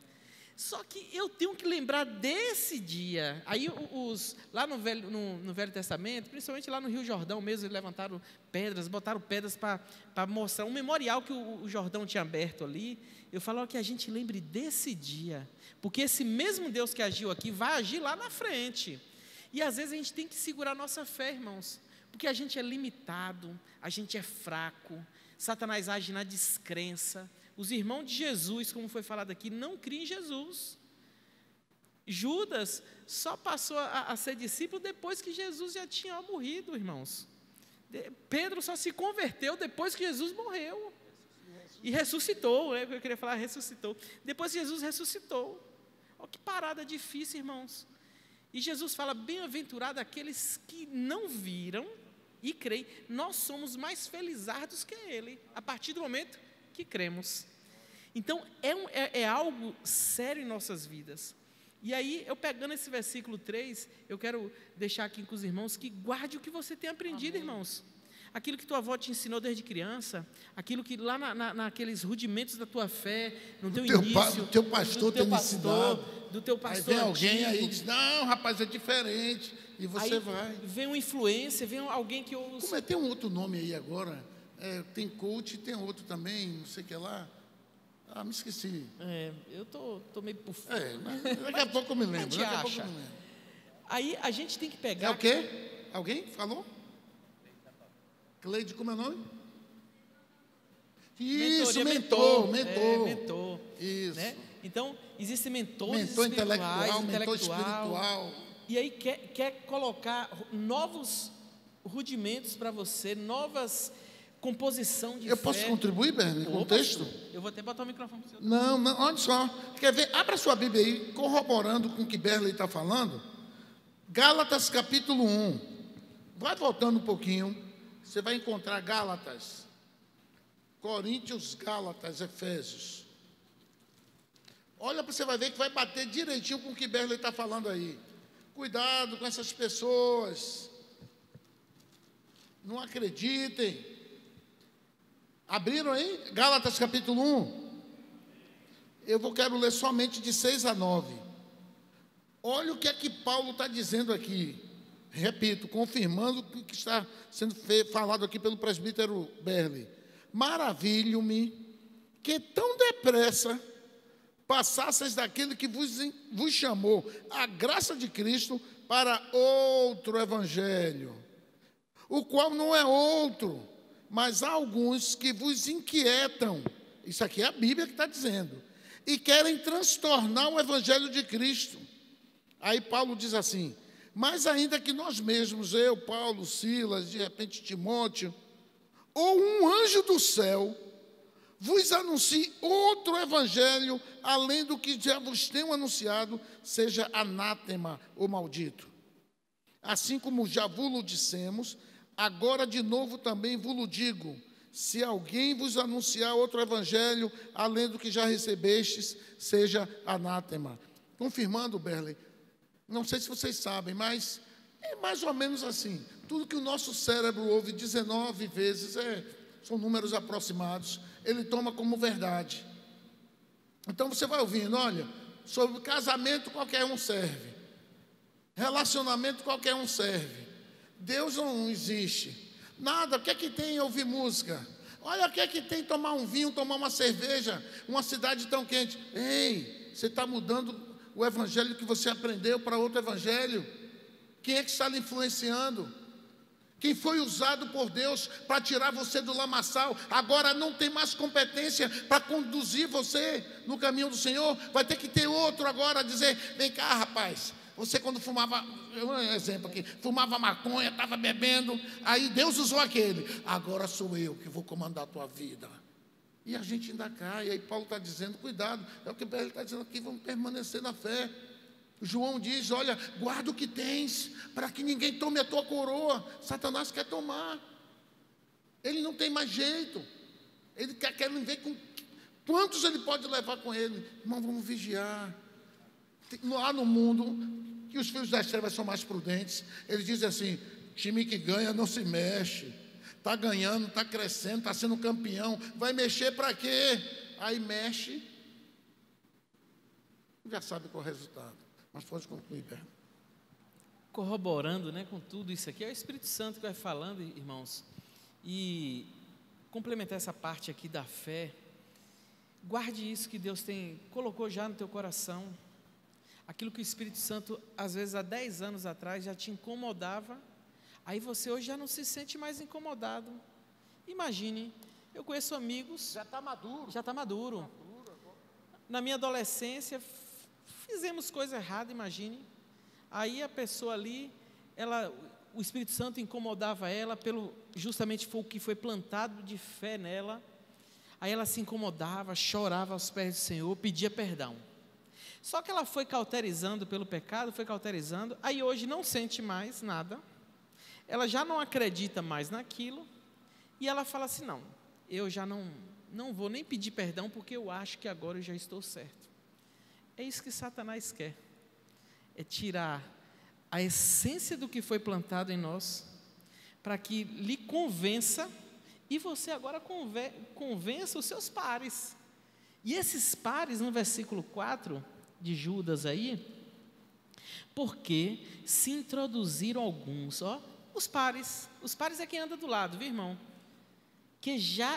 Só que eu tenho que lembrar desse dia. Aí os, lá no Velho, no, no Velho Testamento, principalmente lá no Rio Jordão mesmo, eles levantaram pedras, botaram pedras para mostrar um memorial que o, o Jordão tinha aberto ali. Eu falo que a gente lembre desse dia, porque esse mesmo Deus que agiu aqui vai agir lá na frente. E às vezes a gente tem que segurar nossa fé, irmãos, porque a gente é limitado, a gente é fraco, Satanás age na descrença. Os irmãos de Jesus, como foi falado aqui, não criam em Jesus. Judas só passou a, a ser discípulo depois que Jesus já tinha morrido, irmãos. De, Pedro só se converteu depois que Jesus morreu. E ressuscitou, né? Eu queria falar ressuscitou. Depois que Jesus ressuscitou. Olha que parada difícil, irmãos. E Jesus fala, bem-aventurado aqueles que não viram e creem. Nós somos mais felizardos que ele, a partir do momento que cremos. Então, é, um, é, é algo sério em nossas vidas. E aí, eu pegando esse versículo três, eu quero deixar aqui com os irmãos que guarde o que você tem aprendido, Amém. Irmãos. aquilo que tua avó te ensinou desde criança, aquilo que lá na, na, naqueles rudimentos da tua fé, no teu,
teu
início,
pa, do teu pastor
do teu
ter
pastor,
ensinado.
do teu pastor
Aí vem alguém
antigo.
aí e diz, não, rapaz, é diferente. E você
Aí
vai.
vem uma influência, vem alguém que eu...
Como é, tem um outro nome aí agora, é, tem coach, tem outro também, não sei o que lá. Ah, me esqueci.
É, eu tô, tô meio por fora.
É, mas daqui a pouco eu me lembro. Daqui a pouco eu me lembro.
Aí a gente tem que pegar...
É o quê? Alguém falou? Cleide, como é o nome? Isso,
Mentoria,
mentor,
mentor.
mentor.
É, mentor.
Isso.
Né? Então, existem mentores
Mentor
espirituais,
intelectual, mentor
intelectual,
espiritual.
E aí quer, quer colocar novos rudimentos para você, novas composição de
Eu
fé.
posso contribuir, Bernie, com o
Opa,
texto?
Eu vou até botar o microfone para o senhor.
Não, não, olha só. Quer ver? Abra sua Bíblia aí, corroborando com o que Bernie está falando. Gálatas capítulo um. Vai voltando um pouquinho. Você vai encontrar Gálatas. Coríntios, Gálatas, Efésios. Olha, você vai ver que vai bater direitinho com o que Bernie está falando aí. Cuidado com essas pessoas. Não acreditem. Abriram aí? Gálatas capítulo um. Eu vou quero ler somente de seis a nove. Olha o que é que Paulo está dizendo aqui. Repito, confirmando o que está sendo falado aqui pelo presbítero Berli. Maravilho-me que tão depressa passasseis daquele que vos, vos chamou a graça de Cristo para outro evangelho, o qual não é outro, mas há alguns que vos inquietam. Isso aqui é a Bíblia que está dizendo. E querem transtornar o evangelho de Cristo. Aí Paulo diz assim: mas ainda que nós mesmos, eu, Paulo, Silas, de repente Timóteo, ou um anjo do céu, vos anuncie outro evangelho, além do que já vos tenho anunciado, seja anátema ou maldito. Assim como já vos dissemos, agora de novo também vos digo: se alguém vos anunciar outro evangelho, além do que já recebestes, seja anátema. Confirmando, Berli, não sei se vocês sabem, mas é mais ou menos assim. Tudo que o nosso cérebro ouve dezenove vezes, é, são números aproximados, ele toma como verdade. Então você vai ouvindo, olha, sobre casamento qualquer um serve, relacionamento qualquer um serve, Deus não existe, nada, o que é que tem ouvir música? Olha, o que é que tem tomar um vinho, tomar uma cerveja, uma cidade tão quente? Ei, você está mudando o evangelho que você aprendeu para outro evangelho. Quem é que está lhe influenciando? Quem foi usado por Deus para tirar você do lamaçal, agora não tem mais competência para conduzir você no caminho do Senhor. Vai ter que ter outro agora a dizer: vem cá, rapaz, você quando fumava, um exemplo aqui, fumava maconha, estava bebendo, aí Deus usou aquele, agora sou eu que vou comandar a tua vida. E a gente ainda cai. E aí Paulo está dizendo: cuidado, é o que ele está dizendo aqui, vamos permanecer na fé. João diz: olha, guarda o que tens, para que ninguém tome a tua coroa. Satanás quer tomar, ele não tem mais jeito, ele quer, quer ver com quantos ele pode levar com ele. Irmão, vamos vigiar. Lá no mundo, que os filhos das trevas são mais prudentes, eles dizem assim: time que ganha não se mexe, está ganhando, está crescendo, está sendo campeão, vai mexer para quê? Aí mexe, já sabe qual é o resultado. Mas pode concluir, Berno.
Corroborando, né, com tudo isso aqui, é o Espírito Santo que vai falando, irmãos. E complementar essa parte aqui da fé, guarde isso que Deus tem, colocou já no teu coração. Aquilo que o Espírito Santo, às vezes há dez anos atrás, já te incomodava, aí você hoje já não se sente mais incomodado. Imagine, eu conheço amigos...
Já está maduro.
Já está maduro. Na minha adolescência, fizemos coisa errada, imagine. Aí a pessoa ali, ela, o Espírito Santo incomodava ela, pelo, justamente foi o que foi plantado de fé nela. Aí ela se incomodava, chorava aos pés do Senhor, pedia perdão. Só que ela foi cauterizando pelo pecado, foi cauterizando, aí hoje não sente mais nada, ela já não acredita mais naquilo, e ela fala assim: não, eu já não, não vou nem pedir perdão, porque eu acho que agora eu já estou certo. É isso que Satanás quer, é tirar a essência do que foi plantado em nós, para que lhe convença, e você agora conven- convença os seus pares. E esses pares, no versículo quatro de Judas aí, porque se introduziram alguns, ó, os pares, os pares é quem anda do lado, viu, irmão? Que já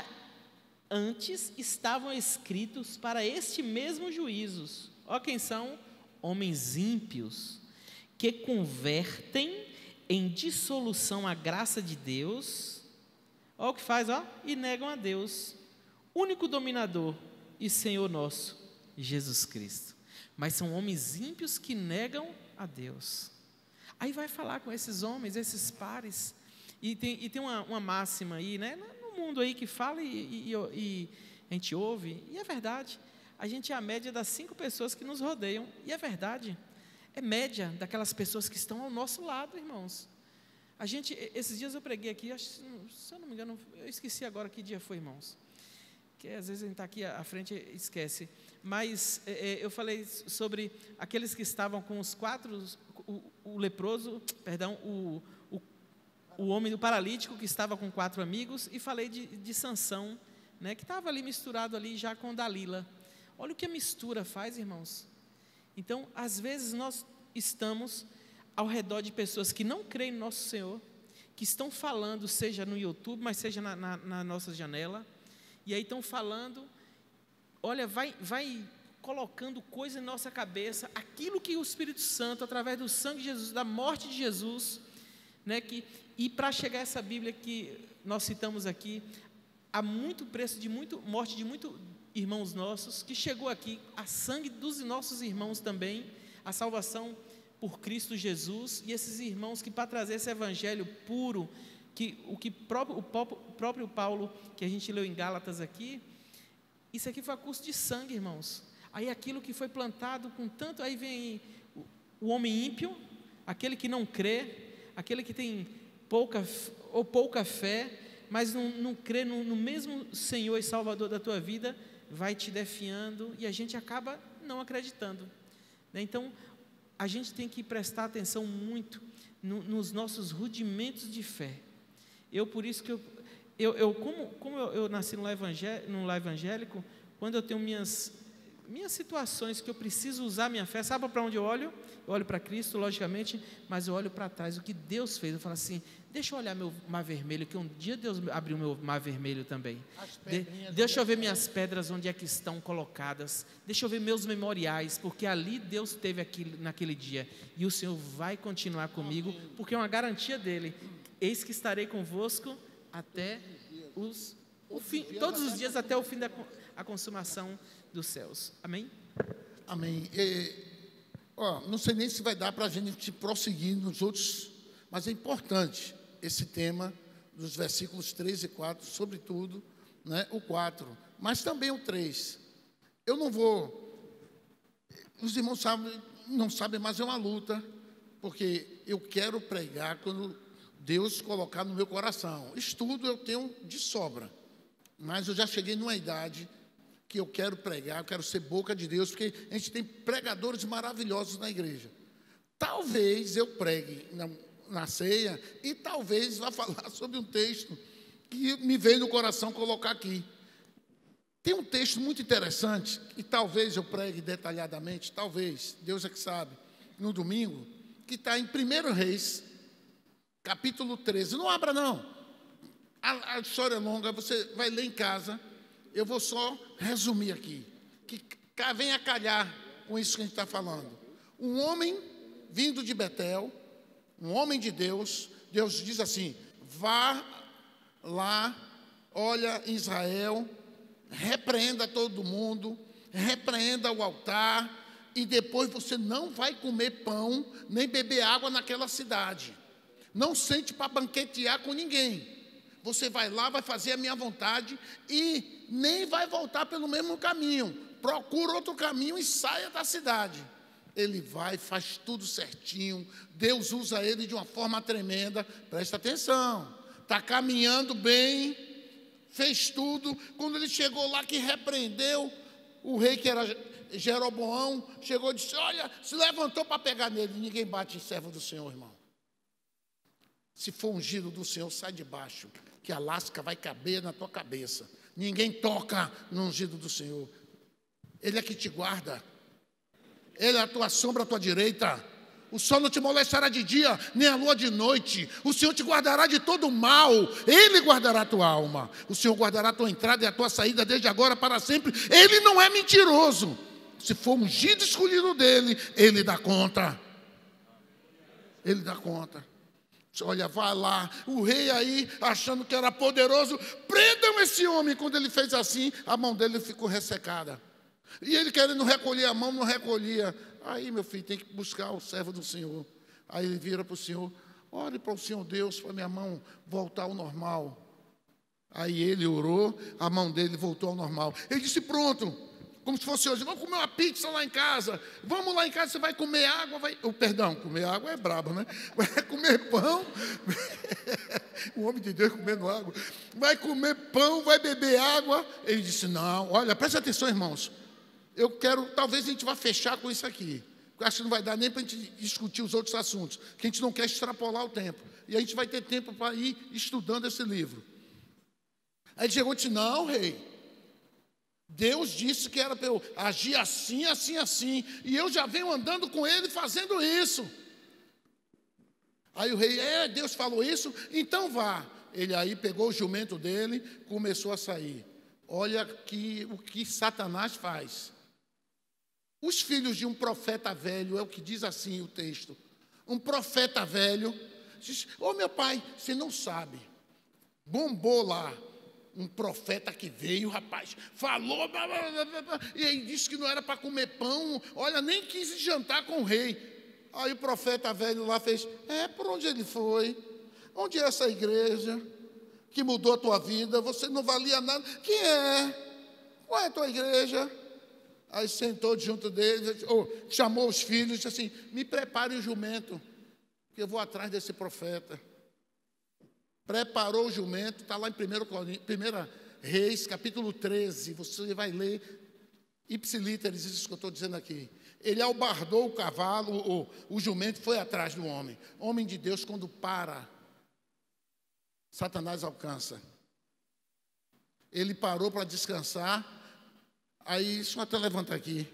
antes estavam escritos para este mesmo juízos. Ó, quem são? Homens ímpios, que convertem em dissolução a graça de Deus. Ó o que faz, ó, e negam a Deus, único dominador e Senhor nosso, Jesus Cristo. Mas são homens ímpios que negam a Deus. Aí vai falar com esses homens, esses pares, e tem, e tem uma, uma máxima aí, né, no mundo aí que fala e, e, e a gente ouve, e é verdade, a gente é a média das cinco pessoas que nos rodeiam, e é verdade, é média daquelas pessoas que estão ao nosso lado, irmãos. A gente, esses dias eu preguei aqui, acho, se eu não me engano, eu esqueci agora que dia foi, irmãos, que às vezes a gente está aqui à frente e esquece, mas é, eu falei sobre aqueles que estavam com os quatro, o, o leproso, perdão, o, o, o homem do paralítico que estava com quatro amigos, e falei de, de Sansão, né, que estava ali misturado ali já com Dalila. Olha o que a mistura faz, irmãos. Então, às vezes nós estamos ao redor de pessoas que não creem no nosso Senhor, que estão falando, seja no YouTube, mas seja na, na, na nossa janela, e aí estão falando, olha, vai, vai colocando coisa em nossa cabeça, aquilo que o Espírito Santo, através do sangue de Jesus, da morte de Jesus, né, que, e para chegar a essa Bíblia que nós citamos aqui, há muito preço de muito, morte de muitos irmãos nossos, que chegou aqui, a sangue dos nossos irmãos também, a salvação por Cristo Jesus, e esses irmãos que para trazer esse evangelho puro, que o que próprio, o próprio Paulo, que a gente leu em Gálatas aqui, isso aqui foi a custo de sangue, irmãos. Aí aquilo que foi plantado com tanto, aí vem o, o homem ímpio, aquele que não crê, aquele que tem pouca ou pouca fé, mas não, não crê no, no mesmo Senhor e Salvador da tua vida, vai te defiando, e a gente acaba não acreditando, né? Então, a gente tem que prestar atenção muito no, nos nossos rudimentos de fé. Eu, por isso que eu, eu, eu como, como eu, eu nasci num lar evangélico, num lar evangélico, quando eu tenho minhas, minhas situações que eu preciso usar minha fé, sabe para onde eu olho? Eu olho para Cristo, logicamente, mas eu olho para trás, o que Deus fez. Eu falo assim, deixa eu olhar meu mar vermelho, que um dia Deus abriu meu mar vermelho também. De, deixa eu ver minhas pedras onde é que estão colocadas, deixa eu ver meus memoriais, porque ali Deus esteve aqui, naquele dia, e o Senhor vai continuar comigo, porque é uma garantia dele, eis que estarei convosco até os, o fim, todos os dias até o fim da a consumação dos céus. Amém?
Amém. E, ó, não sei nem se vai dar para a gente prosseguir nos outros, mas é importante esse tema dos versículos três e quatro, sobretudo, né, o quatro, mas também o três. Eu não vou, os irmãos sabem, não sabem, mas é uma luta, porque eu quero pregar quando Deus colocar no meu coração. Estudo eu tenho de sobra, mas eu já cheguei numa idade que eu quero pregar, eu quero ser boca de Deus, porque a gente tem pregadores maravilhosos na igreja. Talvez eu pregue na, na ceia e talvez vá falar sobre um texto que me veio no coração colocar aqui. Tem um texto muito interessante, e talvez eu pregue detalhadamente, talvez, Deus é que sabe, no domingo, que está em primeiro Reis, capítulo treze. Não abra não, a, a história é longa, você vai ler em casa. Eu vou só resumir aqui, que venha calhar com isso que a gente está falando. Um homem vindo de Betel, um homem de Deus, Deus diz assim, vá lá, olha Israel, repreenda todo mundo, repreenda o altar, e depois você não vai comer pão, nem beber água naquela cidade. Não sente para banquetear com ninguém. Você vai lá, vai fazer a minha vontade e nem vai voltar pelo mesmo caminho. Procura outro caminho e saia da cidade. Ele vai, faz tudo certinho. Deus usa ele de uma forma tremenda. Presta atenção. Está caminhando bem, fez tudo. Quando ele chegou lá que repreendeu, o rei que era Jeroboão, chegou e disse, olha, se levantou para pegar nele. Ninguém bate em servo do Senhor, irmão. Se for ungido do Senhor, sai de baixo, que a lasca vai caber na tua cabeça. Ninguém toca no ungido do Senhor. Ele é que te guarda. Ele é a tua sombra à tua direita. O sol não te molestará de dia, nem a lua de noite. O Senhor te guardará de todo mal. Ele guardará a tua alma. O Senhor guardará a tua entrada e a tua saída desde agora para sempre. Ele não é mentiroso. Se for ungido e escolhido dele, ele dá conta. Ele dá conta. Olha, vai lá, o rei aí, achando que era poderoso, prendam esse homem. Quando ele fez assim, a mão dele ficou ressecada. E ele querendo recolher a mão, não recolhia. Aí, meu filho, tem que buscar o servo do Senhor. Aí ele vira para o Senhor, ore para o Senhor Deus, para minha mão voltar ao normal. Aí ele orou, a mão dele voltou ao normal. Ele disse, pronto. Como se fosse hoje, vamos comer uma pizza lá em casa. Vamos lá em casa, você vai comer água. Vai... Oh, perdão, comer água é brabo, né? Vai comer pão. O homem de Deus comendo água. Vai comer pão, vai beber água. Ele disse, não, olha, preste atenção, irmãos. Eu quero, talvez a gente vá fechar com isso aqui. Porque acho que não vai dar nem para a gente discutir os outros assuntos. Que a gente não quer extrapolar o tempo. E a gente vai ter tempo para ir estudando esse livro. Aí ele chegou e disse, não, rei. Deus disse que era para eu agir assim, assim, assim. E eu já venho andando com ele fazendo isso. Aí o rei, é, Deus falou isso? Então vá. Ele aí pegou o jumento dele, começou a sair. Olha que, o que Satanás faz. Os filhos de um profeta velho, é o que diz assim o texto. Um profeta velho, diz, ô meu pai, você não sabe. Bombou lá. Um profeta que veio, rapaz, falou, blá, blá, blá, blá, e aí disse que não era para comer pão, olha, nem quis jantar com o rei. Aí o profeta velho lá fez, é, por onde ele foi? Onde é essa igreja que mudou a tua vida? Você não valia nada. Quem é? Qual é a tua igreja? Aí sentou junto deles, ou chamou os filhos e disse assim, me prepare o jumento, que eu vou atrás desse profeta. Preparou o jumento, está lá em primeira Reis, capítulo treze, você vai ler, ipsilíteres, isso que eu estou dizendo aqui. Ele albardou o cavalo, o, o jumento foi atrás do homem. Homem de Deus, quando para, Satanás alcança. Ele parou para descansar, aí, só até levanta aqui,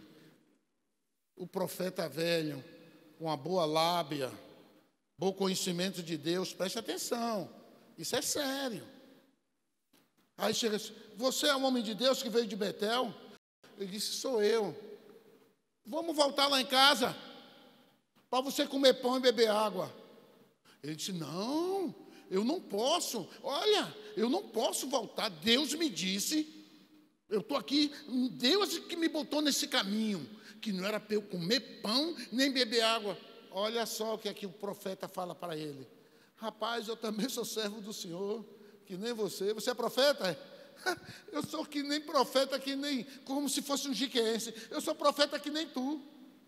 o profeta velho, com a boa lábia, bom conhecimento de Deus, preste atenção. Isso é sério. Aí chega assim, você é um homem de Deus que veio de Betel? Ele disse, sou eu. Vamos voltar lá em casa, para você comer pão e beber água. Ele disse, não, eu não posso. Olha, eu não posso voltar. Deus me disse, eu estou aqui, Deus que me botou nesse caminho, que não era para eu comer pão nem beber água. Olha só o que é que o profeta fala para ele. Rapaz, eu também sou servo do Senhor, que nem você. Você é profeta? Eu sou que nem profeta, que nem, como se fosse um jiqueense. Eu sou profeta que nem tu.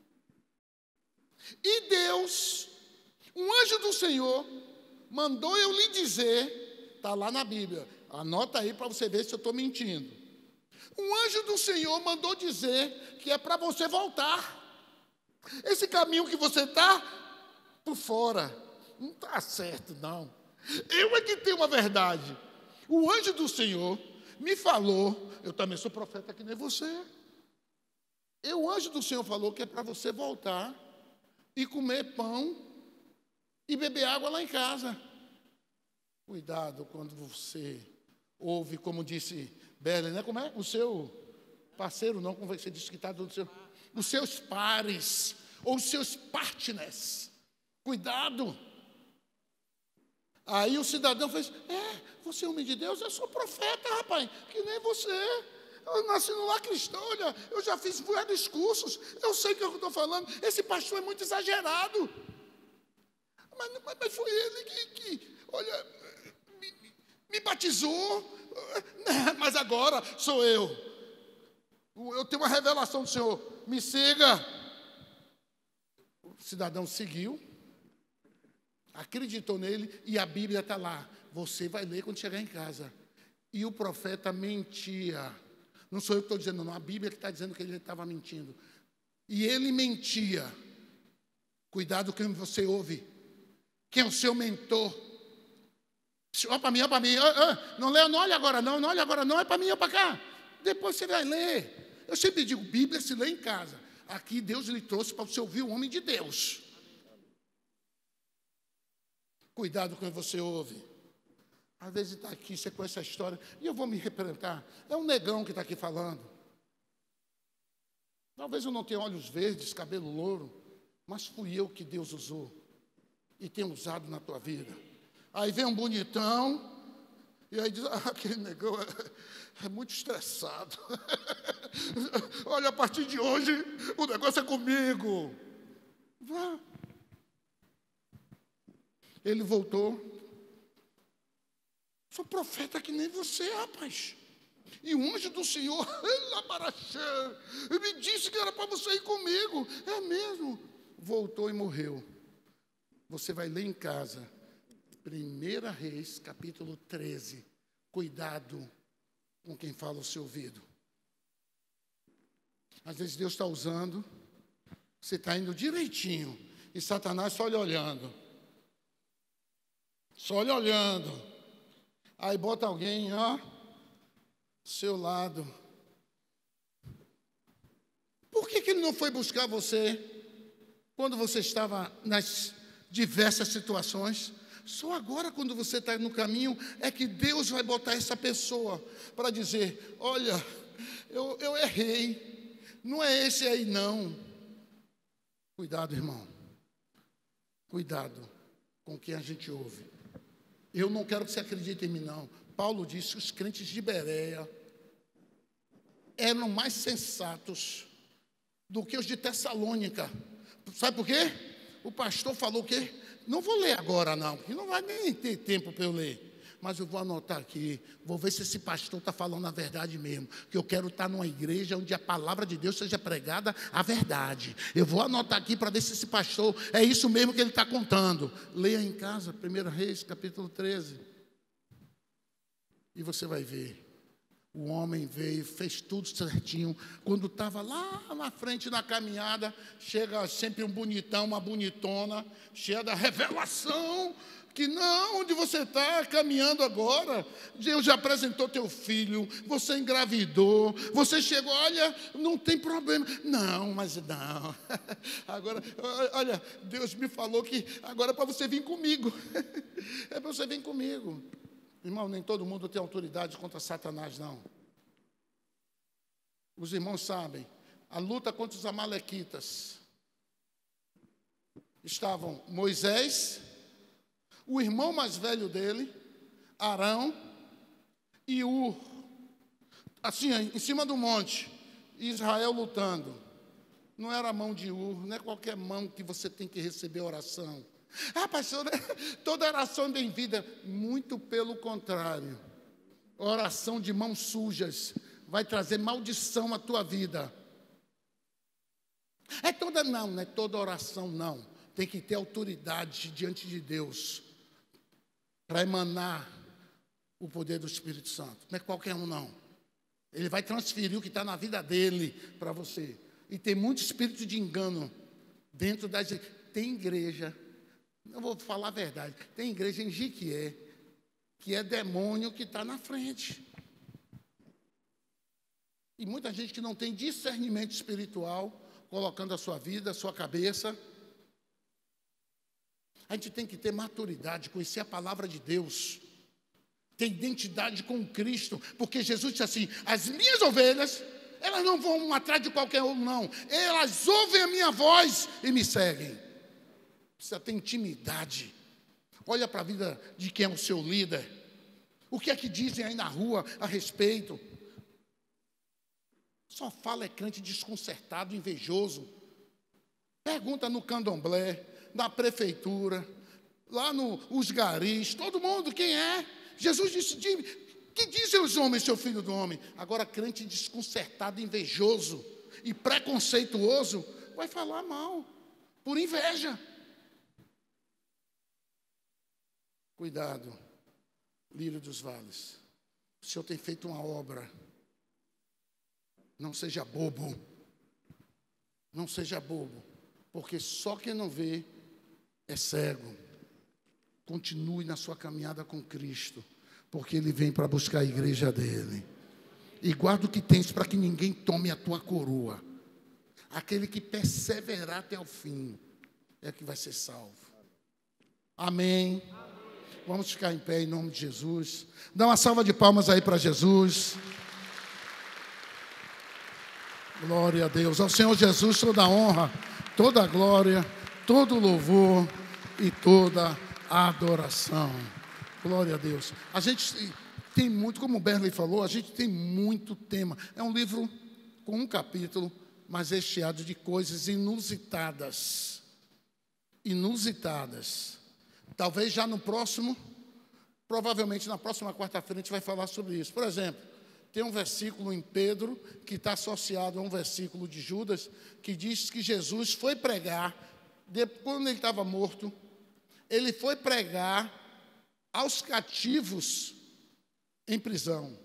E Deus, um anjo do Senhor, mandou eu lhe dizer, está lá na Bíblia, anota aí para você ver se eu estou mentindo. Um anjo do Senhor mandou dizer que é para você voltar. Esse caminho que você está, por fora. Não está certo, não. Eu é que tenho uma verdade. O anjo do Senhor me falou, eu também sou profeta que nem você. E o anjo do Senhor falou que é para você voltar e comer pão e beber água lá em casa. Cuidado quando você ouve, como disse Berli, né? Como é? O seu parceiro, não, como você disse que está do seu, os seus pares ou os seus partners. Cuidado. Aí o cidadão fez, é, você é homem de Deus? Eu sou profeta, rapaz, que nem você. Eu nasci no lar cristão, olha, eu já fiz vários cursos, eu sei o que eu estou falando. Esse pastor é muito exagerado. Mas, mas, mas foi ele que, que olha, me, me batizou. Mas agora sou eu. Eu tenho uma revelação do Senhor. Me siga. O cidadão seguiu. Acreditou nele e a Bíblia está lá. Você vai ler quando chegar em casa. E o profeta mentia. Não sou eu que estou dizendo, não. A Bíblia que está dizendo que ele estava mentindo. E ele mentia. Cuidado com quem você ouve. Quem é o seu mentor? Olha para mim, olha para mim. Ah, ah, não leia, não olha agora não, não olha agora não, é para mim, olha para cá. Depois você vai ler. Eu sempre digo, Bíblia se lê em casa. Aqui Deus lhe trouxe para você ouvir o homem de Deus. Cuidado com o que você ouve. Às vezes está aqui, você conhece a história, e eu vou me representar. É um negão que está aqui falando. Talvez eu não tenha olhos verdes, cabelo louro, mas fui eu que Deus usou e tem usado na tua vida. Aí vem um bonitão, e aí diz, ah, aquele negão é, é muito estressado. Olha, a partir de hoje, o negócio é comigo. Vá. Ele voltou. Sou profeta que nem você, rapaz. E o anjo do Senhor, me disse que era para você ir comigo. É mesmo. Voltou e morreu. Você vai ler em casa. Primeira Reis, capítulo treze. Cuidado com quem fala ao seu ouvido. Às vezes Deus está usando, você está indo direitinho, e Satanás só lhe olhando. Só lhe olhando. Aí bota alguém, ó, do seu lado. Por que que ele não foi buscar você quando você estava nas diversas situações? Só agora, quando você está no caminho, é que Deus vai botar essa pessoa para dizer, olha, eu, eu errei, não é esse aí não. Cuidado, irmão. Cuidado com quem a gente ouve. Eu não quero que você acredite em mim, não. Paulo disse que os crentes de Bereia eram mais sensatos do que os de Tessalônica. Sabe por quê? O pastor falou o quê? Não vou ler agora, não, porque não vai nem ter tempo para eu ler. Mas eu vou anotar aqui, vou ver se esse pastor está falando a verdade mesmo. Que eu quero estar numa igreja onde a palavra de Deus seja pregada a verdade. Eu vou anotar aqui para ver se esse pastor é isso mesmo que ele está contando. Leia em casa, Primeira Reis, capítulo treze. E você vai ver. O homem veio, fez tudo certinho. Quando estava lá na frente na caminhada, chega sempre um bonitão, uma bonitona, cheia da revelação. Que não, onde você está caminhando agora, Deus já apresentou teu filho, você engravidou, você chegou, olha, não tem problema. Não, mas não. Agora, olha, Deus me falou que agora é para você vir comigo. É para você vir comigo. Irmão, nem todo mundo tem autoridade contra Satanás, não. Os irmãos sabem, a luta contra os amalequitas. Estavam Moisés, o irmão mais velho dele, Arão, e Ur, assim, em cima do monte, Israel lutando. Não era a mão de Ur, não é qualquer mão que você tem que receber oração. Ah, pastor, toda oração é bem-vinda. Muito pelo contrário. Oração de mãos sujas vai trazer maldição à tua vida. É toda, não, não é toda oração, não. Tem que ter autoridade diante de Deus para emanar o poder do Espírito Santo. Não é qualquer um, não. Ele vai transferir o que está na vida dele para você. E tem muito espírito de engano dentro das... Tem igreja, eu vou falar a verdade, tem igreja em Jiquié, que é demônio que está na frente. E muita gente que não tem discernimento espiritual, colocando a sua vida, a sua cabeça. A gente tem que ter maturidade, conhecer a palavra de Deus, ter identidade com Cristo, porque Jesus disse assim, as minhas ovelhas, elas não vão atrás de qualquer um, não. Elas ouvem a minha voz e me seguem. Precisa ter intimidade. Olha para a vida de quem é o seu líder. O que é que dizem aí na rua a respeito? Só fala é crente desconcertado, invejoso. Pergunta no candomblé, na prefeitura, lá nos garis, todo mundo, quem é? Jesus disse, que dizem os homens, seu filho do homem? Agora, crente desconcertado, invejoso e preconceituoso, vai falar mal, por inveja. Cuidado, lírio dos vales. O Senhor tem feito uma obra. Não seja bobo. Não seja bobo. Porque só quem não vê é cego. continue na sua caminhada com Cristo, porque Ele vem para buscar a igreja dEle. E guarda o que tens para que ninguém tome a tua coroa. Aquele que perseverar até o fim é que vai ser salvo. Amém. Vamos ficar em pé em nome de Jesus. Dá uma salva de palmas aí para Jesus. Glória a Deus. Ao Senhor Jesus toda a honra, toda a glória, todo o louvor e toda a adoração. Glória a Deus. A gente tem muito, como o Berley falou, a gente tem muito tema. É um livro com um capítulo, mas recheado de coisas inusitadas. Inusitadas. Talvez já no próximo, provavelmente na próxima quarta-feira, a gente vai falar sobre isso. Por exemplo, tem um versículo em Pedro, que está associado a um versículo de Judas, que diz que Jesus foi pregar, quando ele estava morto, ele foi pregar aos cativos em prisão.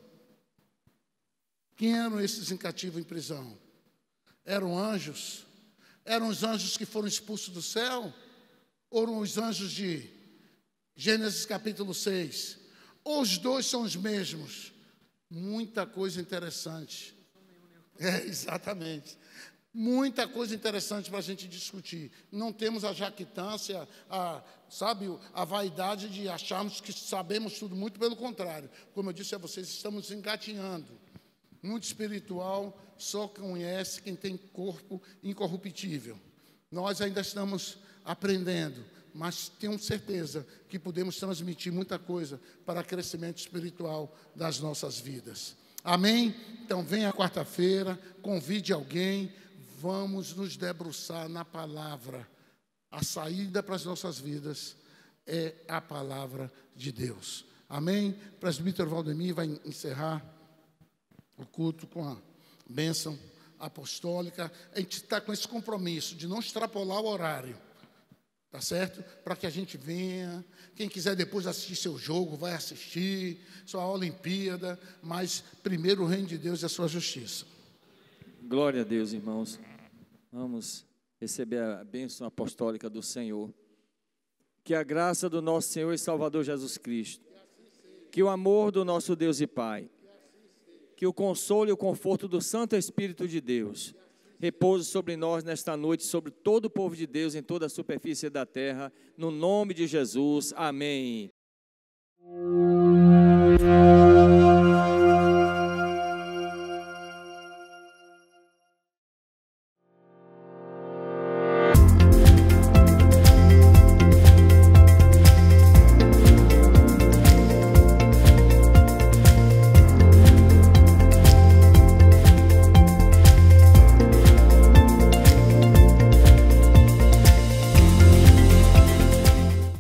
Quem eram esses em cativo em prisão? Eram anjos? Eram os anjos que foram expulsos do céu? Ou eram os anjos de Gênesis capítulo seis? Ou os dois são os mesmos? Muita coisa interessante. É, exatamente. Muita coisa interessante para a gente discutir. Não temos a jactância, a, sabe, a vaidade de acharmos que sabemos tudo, muito pelo contrário. Como eu disse a vocês, estamos engatinhando. Muito espiritual, só conhece quem tem corpo incorruptível. Nós ainda estamos aprendendo, mas tenho certeza que podemos transmitir muita coisa para o crescimento espiritual das nossas vidas. Amém? Então, venha quarta-feira, convide alguém, vamos nos debruçar na palavra. A saída para as nossas vidas é a palavra de Deus. Amém? O presbítero Valdemir vai encerrar o culto com a bênção apostólica. A gente está com esse compromisso de não extrapolar o horário. Tá certo? Para que a gente venha. Quem quiser depois assistir seu jogo, vai assistir. Sua Olimpíada. Mas primeiro o reino de Deus e a sua justiça.
Glória a Deus, irmãos. Vamos receber a bênção apostólica do Senhor. Que a graça do nosso Senhor e Salvador Jesus Cristo. Que o amor do nosso Deus e Pai. Que o consolo e o conforto do Santo Espírito de Deus repouse sobre nós nesta noite, sobre todo o povo de Deus em toda a superfície da terra, no nome de Jesus. Amém.